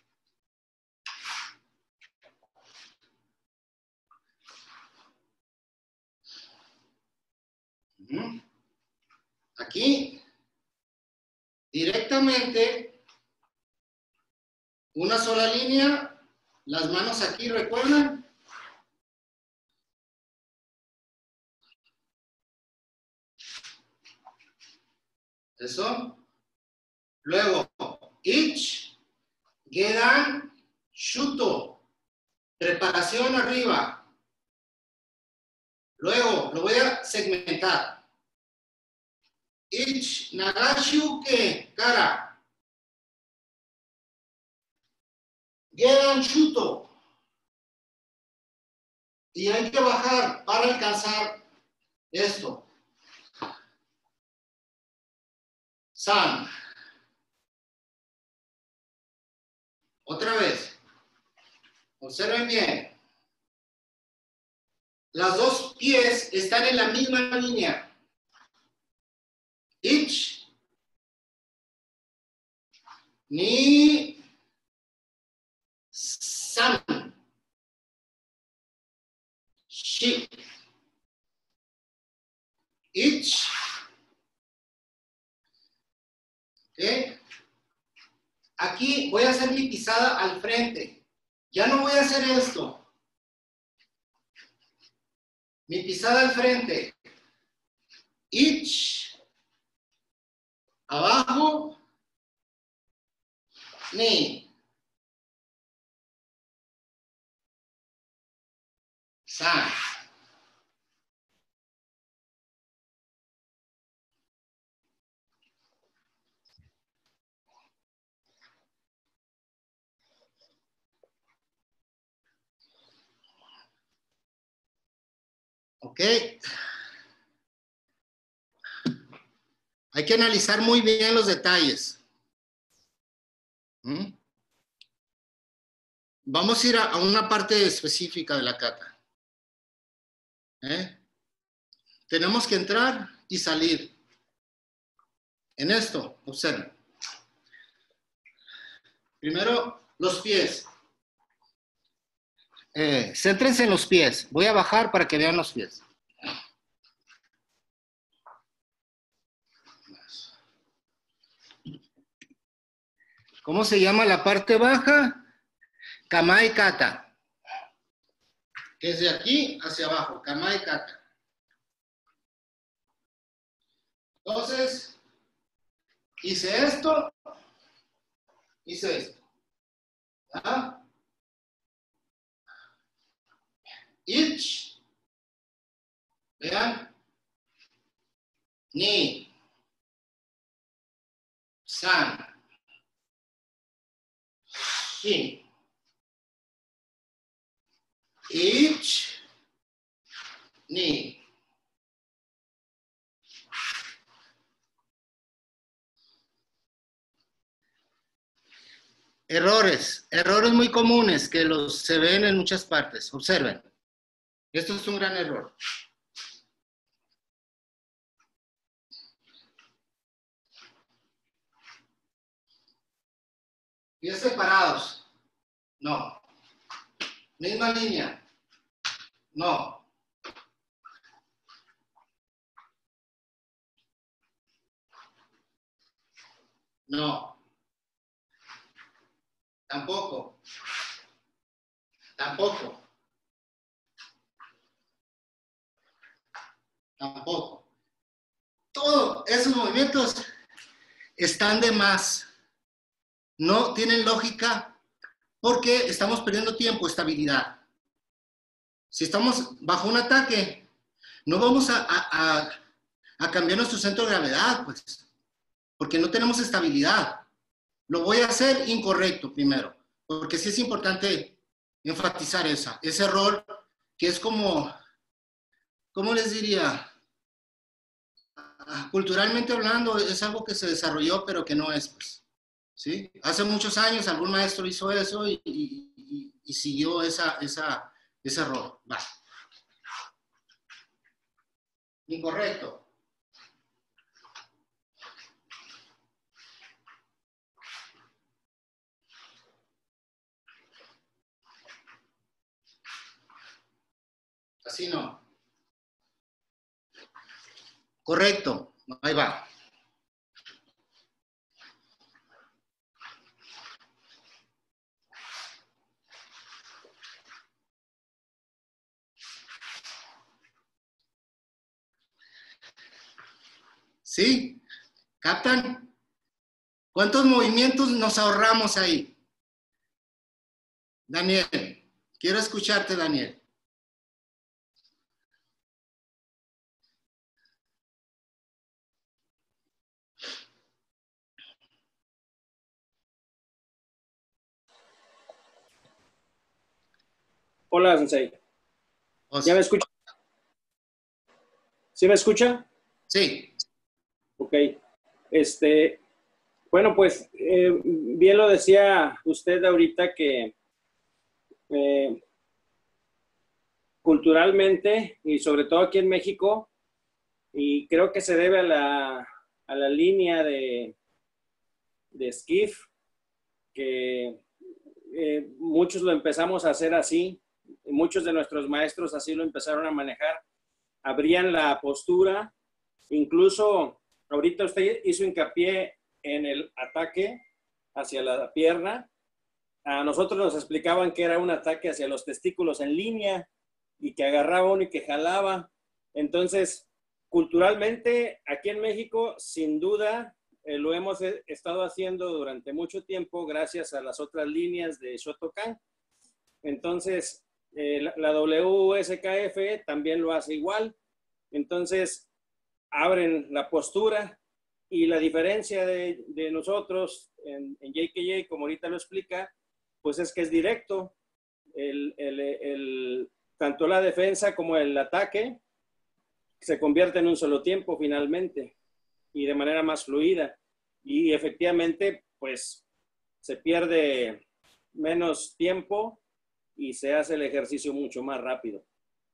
Aquí, directamente, una sola línea, las manos aquí, ¿recuerdan? Eso. Luego, ich, gedan, shuto. Preparación arriba. Luego, lo voy a segmentar. Ich, nagashuke, cara. Gedan, shuto. Y hay que bajar para alcanzar esto. San. Otra vez. Observen bien. Las dos pies están en la misma línea. Ich. Ni. San. Shi. Ich. ¿Okay? Aquí voy a hacer mi pisada al frente. Ya no voy a hacer esto. Mi pisada al frente. Ich. Abajo. Ni. San. ¿Ok? Hay que analizar muy bien los detalles. Vamos a ir a una parte específica de la kata. Tenemos que entrar y salir. En esto, observen. Primero, los pies. Céntrense en los pies. Voy a bajar para que vean los pies. ¿Cómo se llama la parte baja? Kamae kata. Que es de aquí hacia abajo. Kamae kata. Entonces, hice esto. Hice esto. ¿Ah? Ich. Vean. Ni. San. Shin. Ich. Ni. Errores muy comunes que se ven en muchas partes. Observen. Esto es un gran error. Pies separados. No. Misma línea. No. No. Tampoco. Tampoco. Tampoco. Todos esos movimientos están de más. No tienen lógica porque estamos perdiendo tiempo, estabilidad. Si estamos bajo un ataque, no vamos a cambiar nuestro centro de gravedad, pues, porque no tenemos estabilidad. Lo voy a hacer incorrecto primero, porque sí es importante enfatizar ese error que es como, ¿cómo les diría? Culturalmente hablando, es algo que se desarrolló, pero que no es, pues, ¿sí? Hace muchos años algún maestro hizo eso y siguió ese error. Va. Incorrecto. Así no. Correcto. Ahí va. ¿Sí? ¿Captan? ¿Cuántos movimientos nos ahorramos ahí? Daniel, quiero escucharte, Daniel. Hola, Sensei. ¿Ya me escucha? ¿Sí me escucha? Sí. Ok. Bueno, pues bien lo decía usted ahorita que culturalmente y sobre todo aquí en México, y creo que se debe a la línea de Skiff, que muchos lo empezamos a hacer así, muchos de nuestros maestros así lo empezaron a manejar, abrían la postura, incluso ahorita usted hizo hincapié en el ataque hacia la pierna. A nosotros nos explicaban que era un ataque hacia los testículos en línea y que agarraba uno y que jalaba. Entonces, culturalmente, aquí en México, sin duda, lo hemos estado haciendo durante mucho tiempo gracias a las otras líneas de Shotokan. Entonces, la WSKF también lo hace igual. Entonces, abren la postura y la diferencia de nosotros en JKJ, como ahorita lo explica, pues es que es directo. Tanto la defensa como el ataque se convierte en un solo tiempo finalmente y de manera más fluida. Y efectivamente, pues se pierde menos tiempo y se hace el ejercicio mucho más rápido.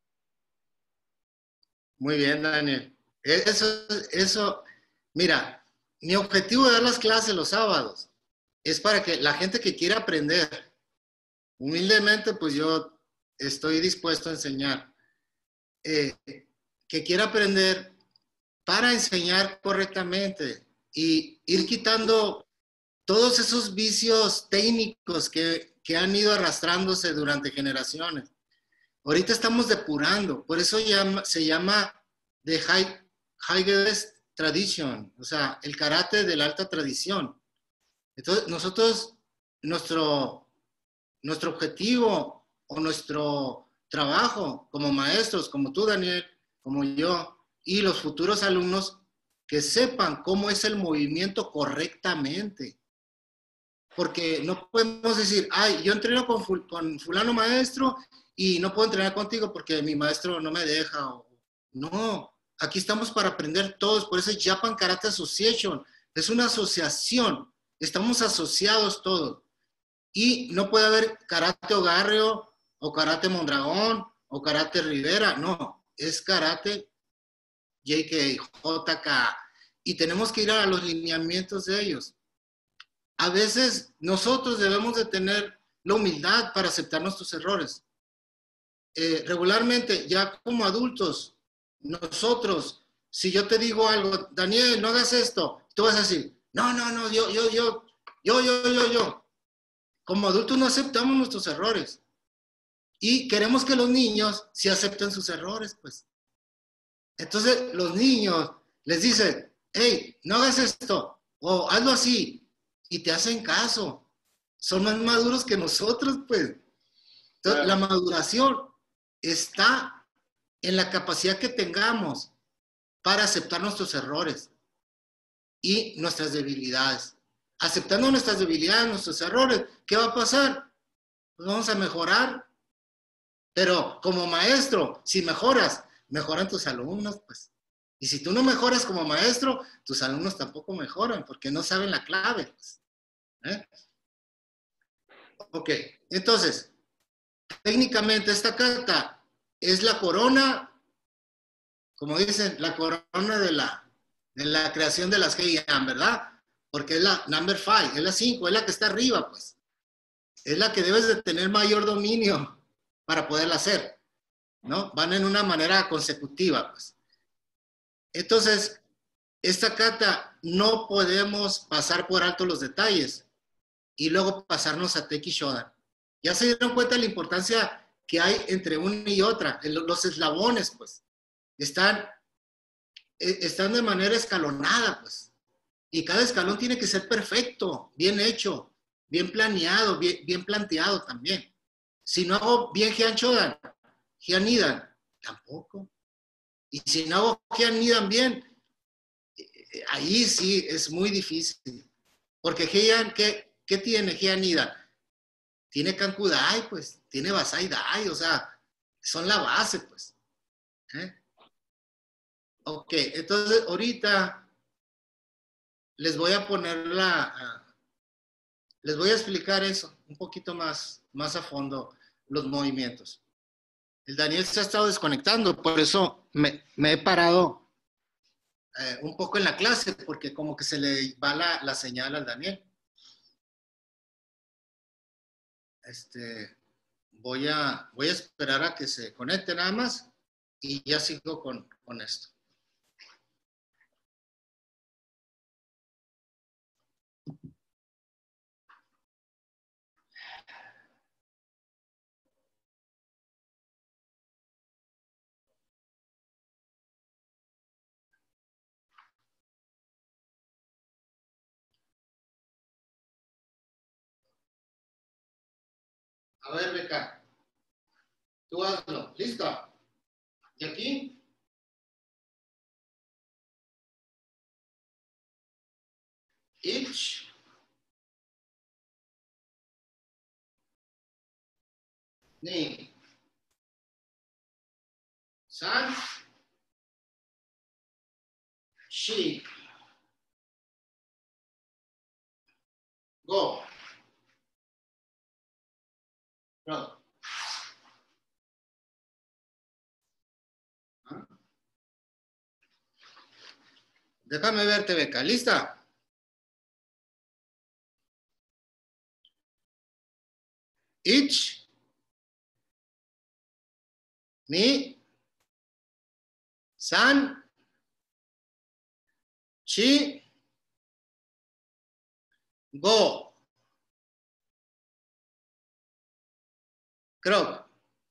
Muy bien, Daniel. Eso, mira, mi objetivo de dar las clases los sábados es para que la gente que quiera aprender, humildemente, pues yo estoy dispuesto a enseñar, que quiera aprender para enseñar correctamente y ir quitando todos esos vicios técnicos que han ido arrastrándose durante generaciones. Ahorita estamos depurando, por eso se llama The Highest Tradition, o sea, el karate de la alta tradición. Entonces, nosotros, nuestro objetivo o nuestro trabajo como maestros, como tú, Daniel, como yo, y los futuros alumnos, que sepan cómo es el movimiento correctamente. Porque no podemos decir, ay, yo entreno con fulano maestro y no puedo entrenar contigo porque mi maestro no me deja. No, aquí estamos para aprender todos, por eso es Japan Karate Association, es una asociación, estamos asociados todos. Y no puede haber karate Ogarrio o karate Mondragón o karate Rivera, no, es karate JK, JK, y tenemos que ir a los lineamientos de ellos. A veces nosotros debemos de tener la humildad para aceptar nuestros errores. Regularmente, ya como adultos, nosotros, si yo te digo algo, Daniel, no hagas esto, tú vas a decir, no, yo. Como adultos no aceptamos nuestros errores. Y queremos que los niños sí acepten sus errores, pues. Entonces, los niños les dicen, hey, no hagas esto, o hazlo así, y te hacen caso. Son más maduros que nosotros, pues. Entonces, la maduración está en la capacidad que tengamos para aceptar nuestros errores y nuestras debilidades. aceptando nuestras debilidades, nuestros errores, ¿qué va a pasar? Pues vamos a mejorar. Pero como maestro, si mejoras, mejoran tus alumnos, pues. Y si tú no mejoras como maestro, tus alumnos tampoco mejoran porque no saben la clave, pues. Ok, entonces, técnicamente esta carta es la corona, como dicen, la corona de la creación de las Heian, ¿verdad? Porque es la number 5, es la 5, es la que está arriba, pues. Es la que debes de tener mayor dominio para poderla hacer, ¿no? Van en una manera consecutiva, pues. Entonces, esta kata no podemos pasar por alto los detalles y luego pasarnos a Teki Shodan. Ya se dieron cuenta de la importancia que hay entre una y otra, los eslabones, pues, están de manera escalonada, pues, y cada escalón tiene que ser perfecto, bien hecho, bien planeado, bien planteado también. Si no hago bien Heian Shodan, Heian Nidan, tampoco. Y si no hago Heian Nidan bien, ahí sí es muy difícil. Porque Heian, ¿qué tiene Heian Nidan? Tiene Kankudai, pues, tiene Basai Dai, o sea, son la base, pues. Ok, entonces ahorita les voy a poner les voy a explicar eso un poquito más a fondo, los movimientos. El Daniel se ha estado desconectando, por eso me he parado un poco en la clase, porque como que se le va la señal al Daniel. Voy a esperar a que se conecte nada más y ya sigo con esto. A ver, Beca, tú hazlo. ¿Listo? ¿Y aquí? Ich. Ni. San. Shi. Go. No. Déjame verte, Beca. ¿Lista? Ich. Ni. San. Chi. Go. Crop.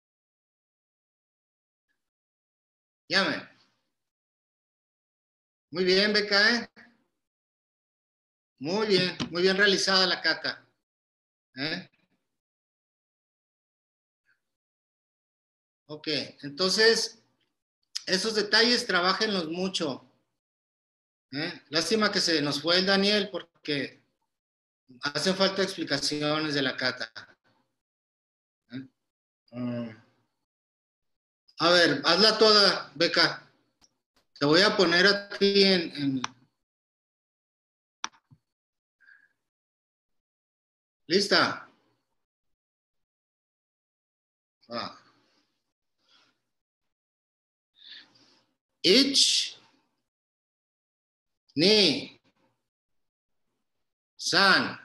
Llame. Muy bien, Beca, ¿eh? Muy bien realizada la kata. Ok, entonces, esos detalles trabájenlos mucho. Lástima que se nos fue el Daniel porque hacen falta explicaciones de la kata. A ver, hazla toda, Beca. Te voy a poner aquí en... ¿Lista? Ich, ni, san.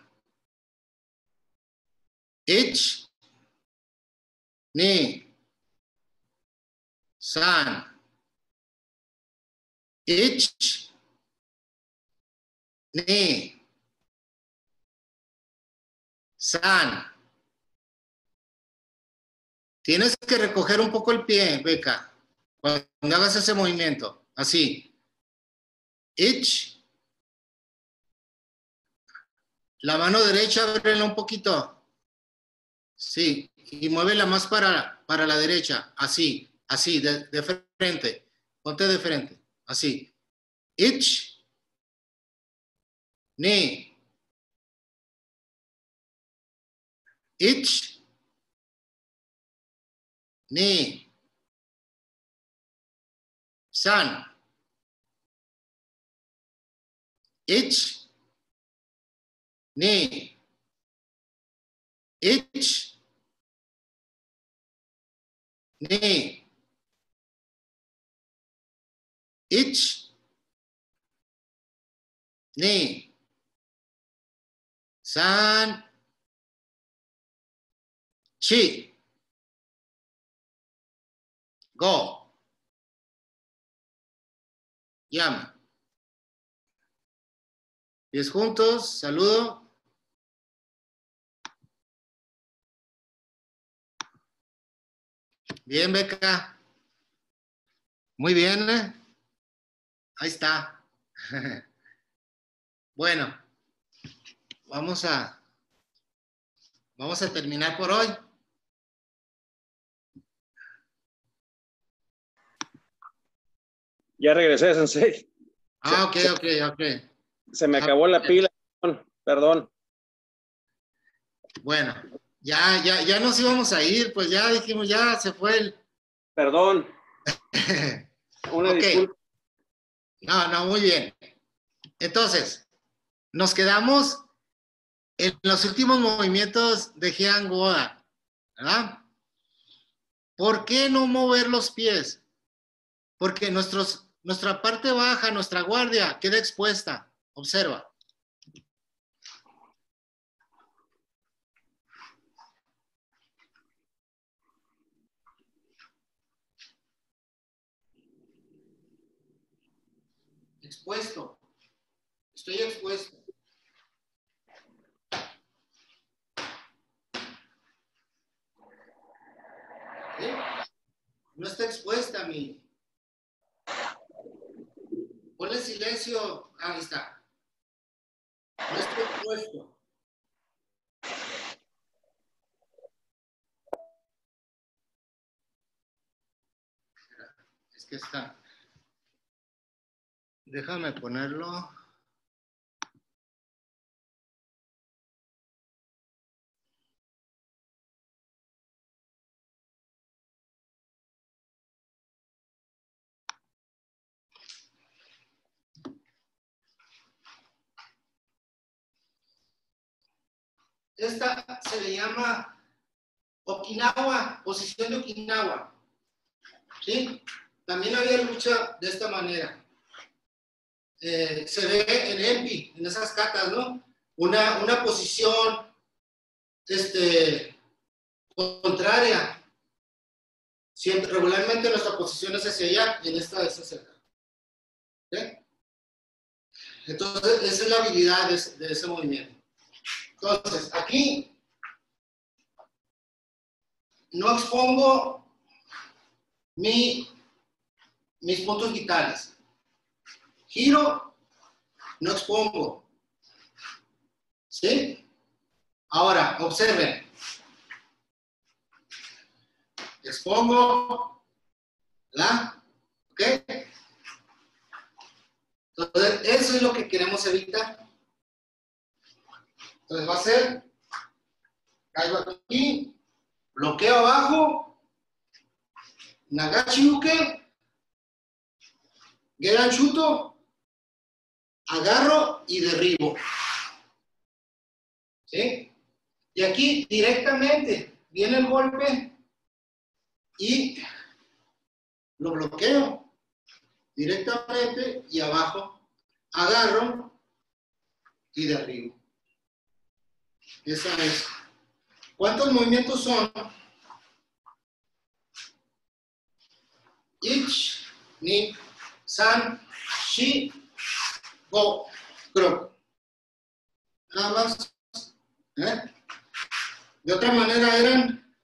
Ich, ni, san. Ich, ni, san. Tienes que recoger un poco el pie, Beca, cuando hagas ese movimiento, así. Ich. La mano derecha, ábrela un poquito. Sí, y muévela más para la derecha, así, de frente. Ponte de frente, así. Ich, ni, Ich, ni, san. Ich, ni, ich, ni, ich, ni, san, chi, go, llama. Pies juntos, saludo. Bien, Beca. Muy bien, ¿eh? Ahí está. Bueno, vamos a terminar por hoy. Ya regresé, Sensei. Ah, ok. Se me acabó la pila. Perdón. Bueno, ya nos íbamos a ir, pues ya dijimos, ya se fue el... Perdón. Una disculpa. No, muy bien. Entonces, nos quedamos en los últimos movimientos de Heian Goda, ¿verdad? ¿Por qué no mover los pies? Porque nuestra parte baja, nuestra guardia, queda expuesta. Observa. Expuesto. Estoy expuesto. ¿Sí? No está expuesta mi... Ponle silencio. Ahí está. No estoy expuesto. Es que está... Déjame ponerlo. Esta se le llama Okinawa, posición de Okinawa. ¿Sí? También había lucha de esta manera. Se ve en EMPI, en esas catas, ¿no? Una posición contraria. Siempre, regularmente nuestra posición es hacia allá y en esta es hacia acá. ¿Sí? Entonces, esa es la habilidad de ese movimiento. Entonces, aquí no expongo mis puntos vitales. Giro, no expongo. ¿Sí? Ahora, observen. Expongo, ¿verdad? ¿Ok? Entonces, eso es lo que queremos evitar. Entonces, va a ser, caigo aquí, bloqueo abajo, Nagashi Uke, Gedan Shuto, agarro y derribo. ¿Sí? Y aquí directamente viene el golpe y lo bloqueo directamente y abajo agarro y derribo. Esa es. ¿Cuántos movimientos son? Ich, ni, san, shi, go, kro. Nada más. De otra manera eran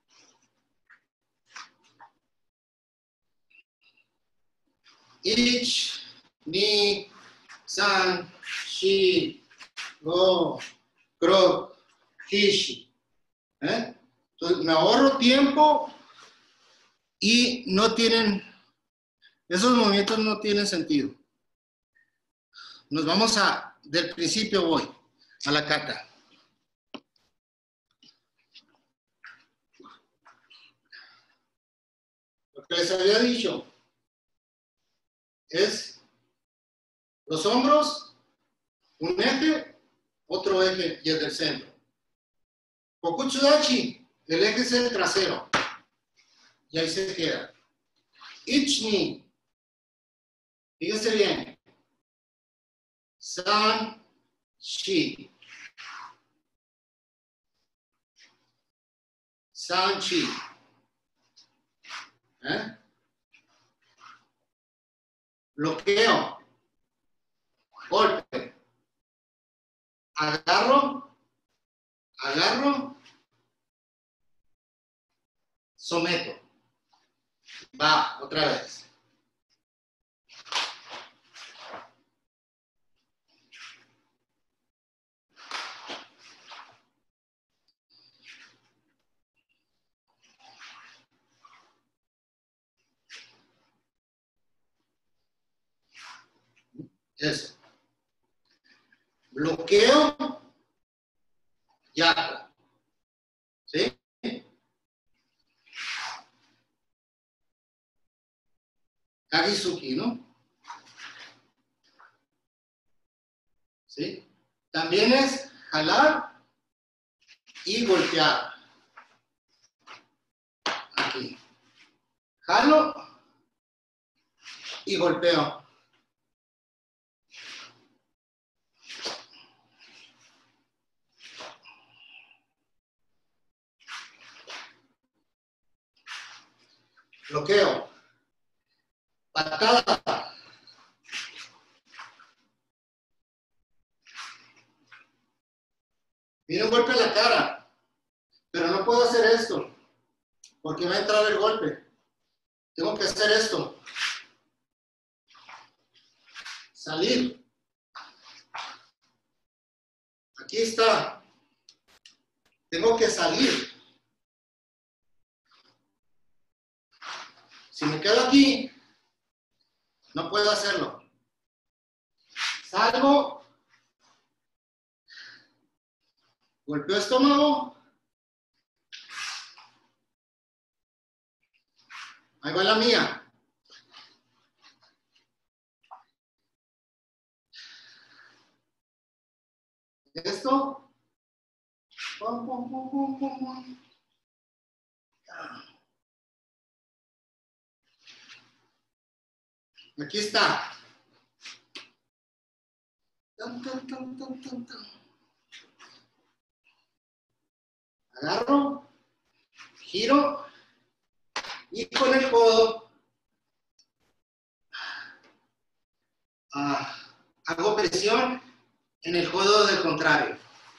ich, ni, san, shi, go, kro, kishi. Entonces me ahorro tiempo y no tienen, esos movimientos no tienen sentido. Nos vamos del principio voy, a la kata. que les había dicho es los hombros, un eje, otro eje y el del centro. Kokutsudachi, el eje es el trasero. Y ahí se queda. Ichi, fíjense bien. San, chi. San, chi. Bloqueo. Golpe. Agarro. Agarro. Someto. Va, otra vez. Eso. Bloqueo. Ya. ¿Sí? Kagizuki, ¿no? ¿Sí? También es jalar y golpear. Aquí. Jalo y golpeo. Bloqueo. Patada. Viene un golpe en la cara, pero no puedo hacer esto, porque va a entrar el golpe. Tengo que hacer esto. Salir. Aquí está. Tengo que salir. Si me quedo aquí, no puedo hacerlo. Salgo. Golpeo estómago. Ahí va la mía. Esto. Pum, pum, pum, pum, pum, pum. Aquí está. Tan, tan, tan, tan, tan, tan. Agarro, giro y con el codo hago presión en el codo del contrario.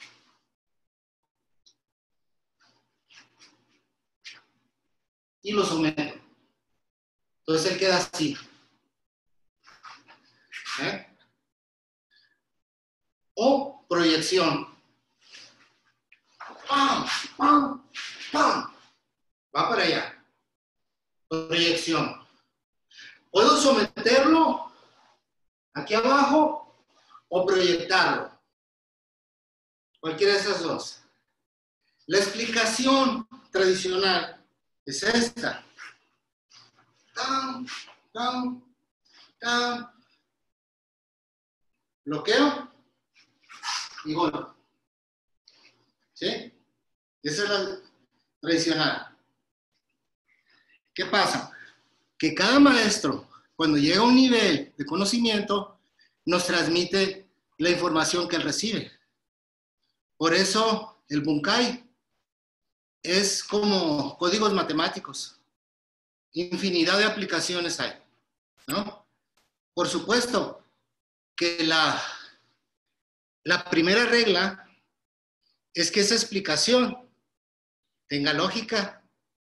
Y lo someto. Entonces él queda así. O proyección. ¡Pam! ¡Pam! ¡Pam! Va para allá. Proyección. Puedo someterlo aquí abajo o proyectarlo. Cualquiera de esas dos. La explicación tradicional es esta. ¡Tam! ¡Tam! ¡Tam! Bloqueo y golpe. ¿Sí? Esa es la tradicional. ¿Qué pasa? Que cada maestro, cuando llega a un nivel de conocimiento, nos transmite la información que él recibe. Por eso el Bunkai es como códigos matemáticos. Infinidad de aplicaciones hay, ¿no? Por supuesto que la primera regla es que esa explicación tenga lógica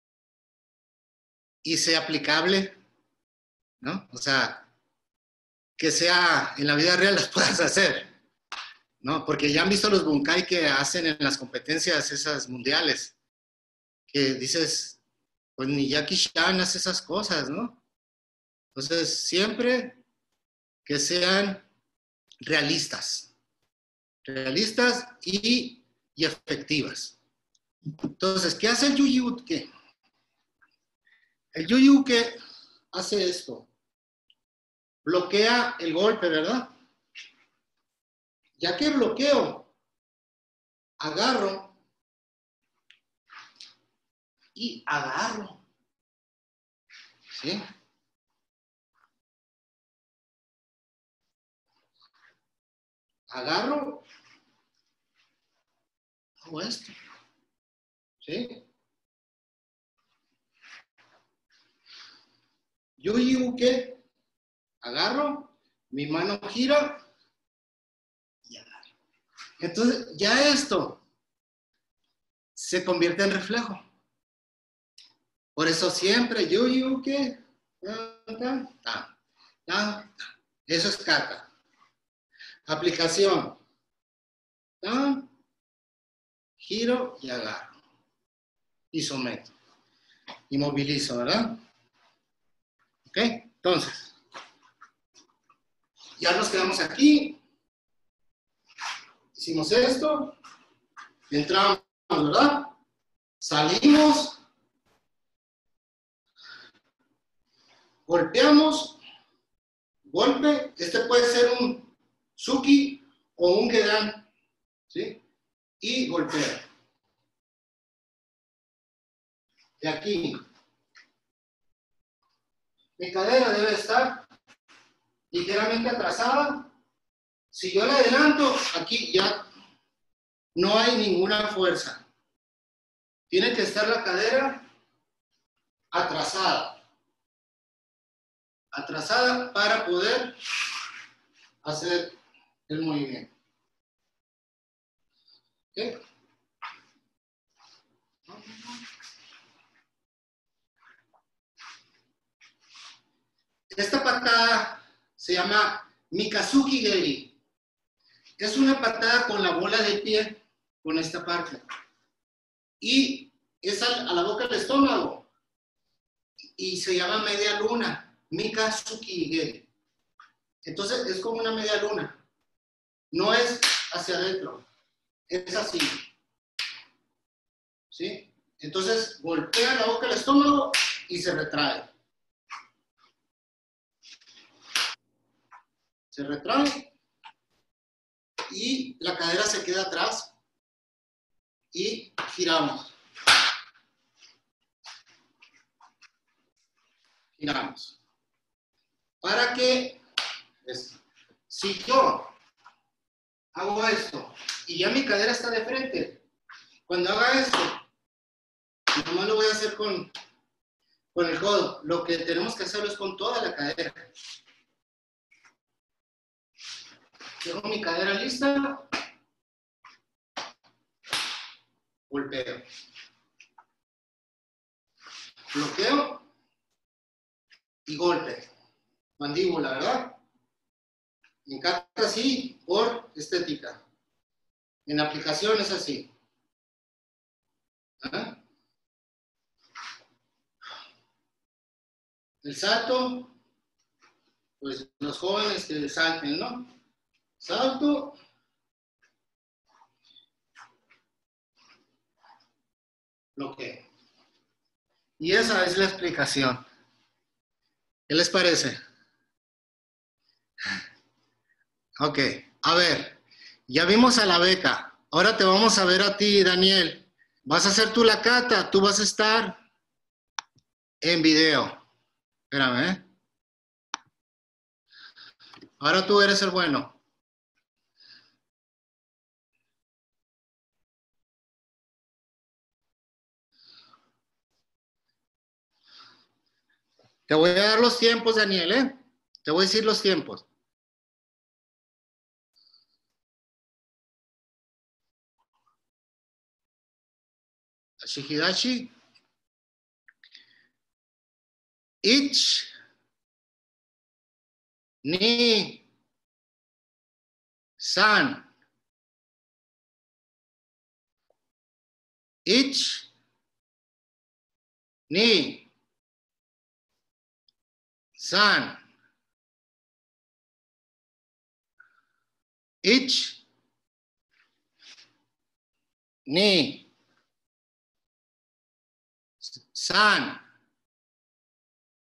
y sea aplicable, ¿no? O sea, que sea en la vida real las puedas hacer, ¿no? Porque ya han visto los Bunkai que hacen en las competencias esas mundiales, que dices, pues ni Jackie Chan hace esas cosas, ¿no? Entonces, siempre que sean realistas y efectivas. Entonces, ¿qué hace el Yuji Utke? El Yuyuke hace esto. Bloquea el golpe, ¿verdad? Ya que bloqueo, agarro y agarro. ¿Sí? Agarro, hago esto. ¿Sí? Yuyuke, agarro, mi mano gira y agarro. Entonces, ya esto se convierte en reflejo. Por eso siempre Yuyuke, eso es kata. Aplicación. Giro y agarro. Y someto. Y movilizo, ¿verdad? ¿Ok? Entonces, ya nos quedamos aquí. Hicimos esto. Entramos, ¿verdad? Salimos. Golpeamos. Golpe. Este puede ser un Tsuki o un Gedan. ¿Sí? Y golpeo. De aquí. Mi cadera debe estar ligeramente atrasada. Si yo la adelanto, aquí ya no hay ninguna fuerza. Tiene que estar la cadera atrasada. Atrasada para poder hacer el movimiento. ¿Ok? Esta patada se llama Mikazuki Geri. Es una patada con la bola del pie, con esta parte. Y es a la boca del estómago. Y se llama media luna, Mikazuki Geri. Entonces es como una media luna. No es hacia adentro, es así. ¿Sí? Entonces golpea la boca del estómago y se retrae. Se retrae y la cadera se queda atrás y giramos. Giramos. Para que, si yo hago esto y ya mi cadera está de frente, cuando haga esto, nomás lo voy a hacer con el codo. Lo que tenemos que hacerlo es con toda la cadera. Tengo mi cadera lista. Golpeo. Bloqueo y golpe. Mandíbula, ¿verdad? Me encanta así por estética. En aplicación es así. ¿Ah? El salto, pues los jóvenes que salten, ¿no? Salto. Bloqueo. Y esa es la explicación. ¿Qué les parece? Ok, a ver, ya vimos a la beca. Ahora te vamos a ver a ti, Daniel. Vas a hacer tú la kata, tú vas a estar en video. Espérame, ¿eh? Ahora tú eres el bueno. Te voy a dar los tiempos, Daniel, ¿eh? Te voy a decir los tiempos. Shihidashi. Ich. Ni. San. Ich. Ni. San. Ich. Ni. San.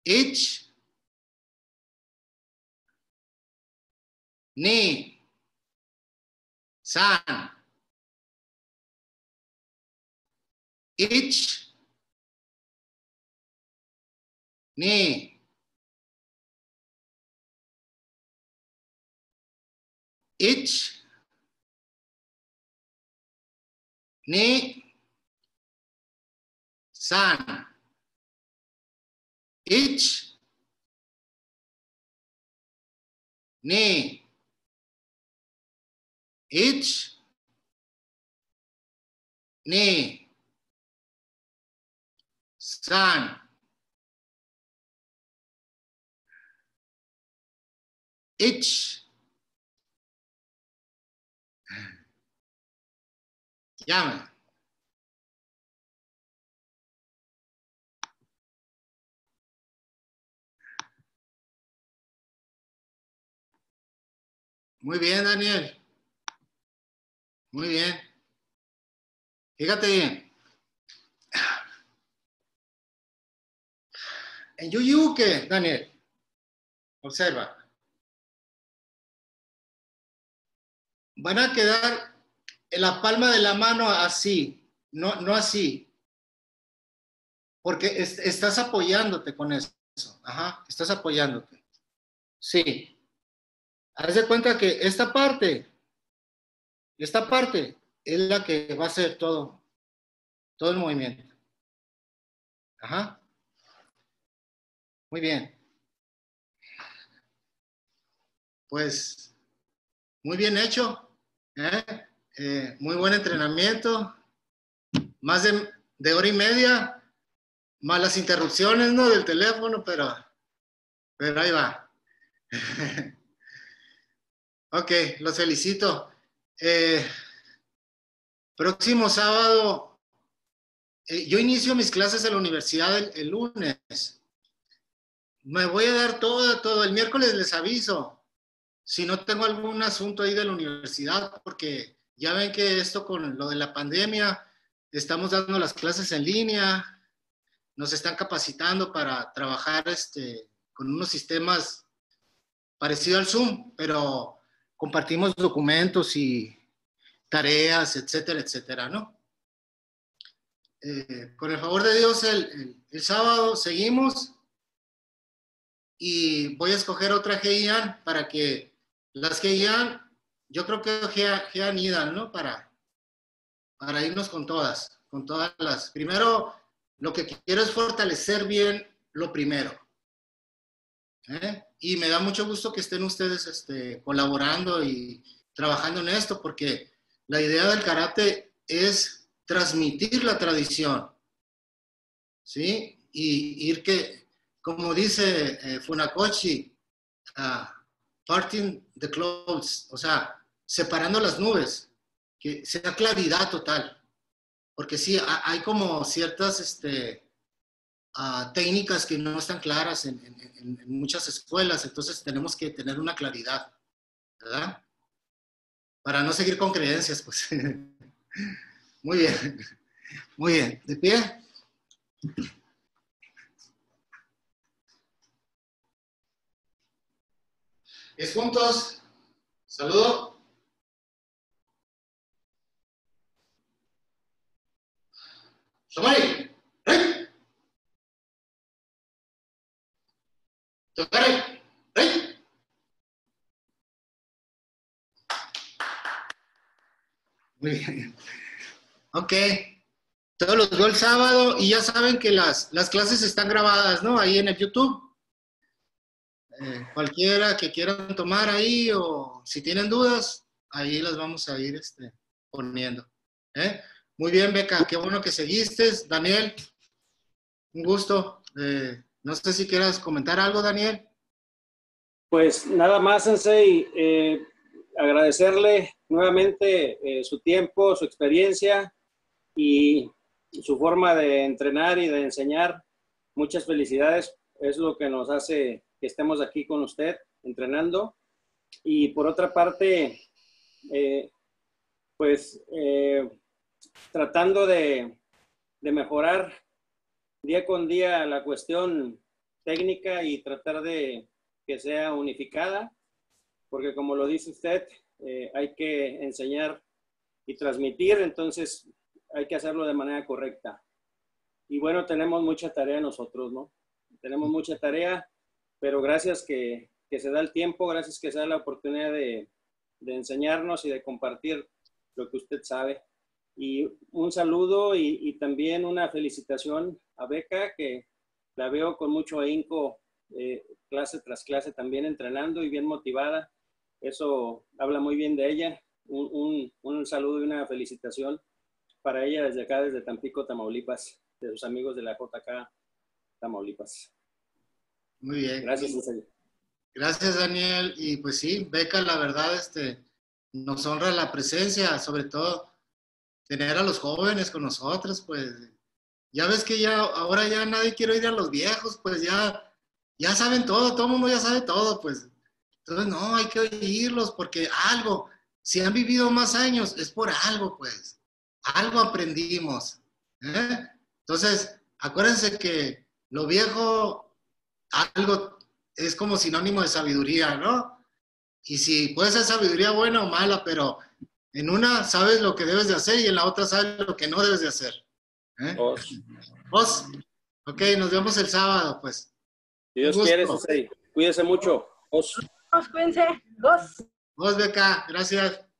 Ich, ni, san. Ich, ni. Ich, ni, san. Ich, ni. Ich, ni. San. Ich. Llame. Muy bien, Daniel. Muy bien. Fíjate bien. En Yuyu, ¿qué, Daniel? Observa. Van a quedar en la palma de la mano así, no así. Porque estás apoyándote con eso. Ajá, estás apoyándote. Sí. Haz de cuenta que esta parte es la que va a hacer todo el movimiento. Ajá. Muy bien. Pues, muy bien hecho. Muy buen entrenamiento. Más de hora y media. Más las interrupciones, ¿no? Del teléfono, pero ahí va. Ok, los felicito. Próximo sábado, yo inicio mis clases en la universidad el lunes. Me voy a dar todo. El miércoles les aviso. Si no tengo algún asunto ahí de la universidad, porque ya ven que esto con lo de la pandemia, estamos dando las clases en línea, nos están capacitando para trabajar con unos sistemas parecidos al Zoom, pero compartimos documentos y tareas, etcétera, ¿no? Con el favor de Dios, el sábado seguimos y voy a escoger otra GIAN para que las GIAN, yo creo que GIAN IDAN, ¿no? Para irnos con todas las. Primero, lo que quiero es fortalecer bien lo primero. Y me da mucho gusto que estén ustedes colaborando y trabajando en esto, porque la idea del karate es transmitir la tradición, ¿sí? Y ir que, como dice Funakoshi, parting the clouds, o sea, separando las nubes, que sea claridad total, porque sí, hay como ciertas técnicas que no están claras en muchas escuelas, entonces tenemos que tener una claridad, ¿verdad? Para no seguir con creencias, pues. Muy bien, muy bien. ¿De pie? Es juntos. Saludo. Somari. ¡Rey! Tocare. ¡Rey! Muy bien. Ok. Todos los veo el sábado y ya saben que las clases están grabadas, ¿no? Ahí en el YouTube. Cualquiera que quieran tomar ahí o si tienen dudas, ahí las vamos a ir poniendo. Muy bien, Beca, qué bueno que seguiste. Daniel, un gusto. No sé si quieras comentar algo, Daniel. Pues nada más, Sensei, agradecerle nuevamente su tiempo, su experiencia y su forma de entrenar y de enseñar. Muchas felicidades, es lo que nos hace que estemos aquí con usted entrenando. Y por otra parte, tratando de mejorar día con día la cuestión técnica y tratar de que sea unificada, porque como lo dice usted, hay que enseñar y transmitir, entonces hay que hacerlo de manera correcta. Y bueno, tenemos mucha tarea nosotros, ¿no? Tenemos mucha tarea, pero gracias que se da el tiempo, gracias que se da la oportunidad de enseñarnos y de compartir lo que usted sabe. Y un saludo y también una felicitación a Beca, que la veo con mucho ahínco, clase tras clase, también entrenando y bien motivada. Eso habla muy bien de ella. Un saludo y una felicitación para ella desde acá, desde Tampico, Tamaulipas, de sus amigos de la JK Tamaulipas. Muy bien. Gracias, César. Gracias, Daniel. Y pues sí, Beca, la verdad, nos honra la presencia, sobre todo tener a los jóvenes con nosotros, pues ya ves que ahora ya nadie quiere oír a los viejos, pues ya saben todo el mundo ya sabe todo, pues. Entonces, no, hay que oírlos porque algo, si han vivido más años, es por algo, pues. Algo aprendimos. Entonces, acuérdense que lo viejo, algo es como sinónimo de sabiduría, ¿no? Y si puede ser sabiduría buena o mala, pero en una sabes lo que debes de hacer y en la otra sabes lo que no debes de hacer. ¿Vos? Ok, nos vemos el sábado, pues. Si Dios quiere, César. Cuídese mucho. Cuídense. Vos, Beca, gracias.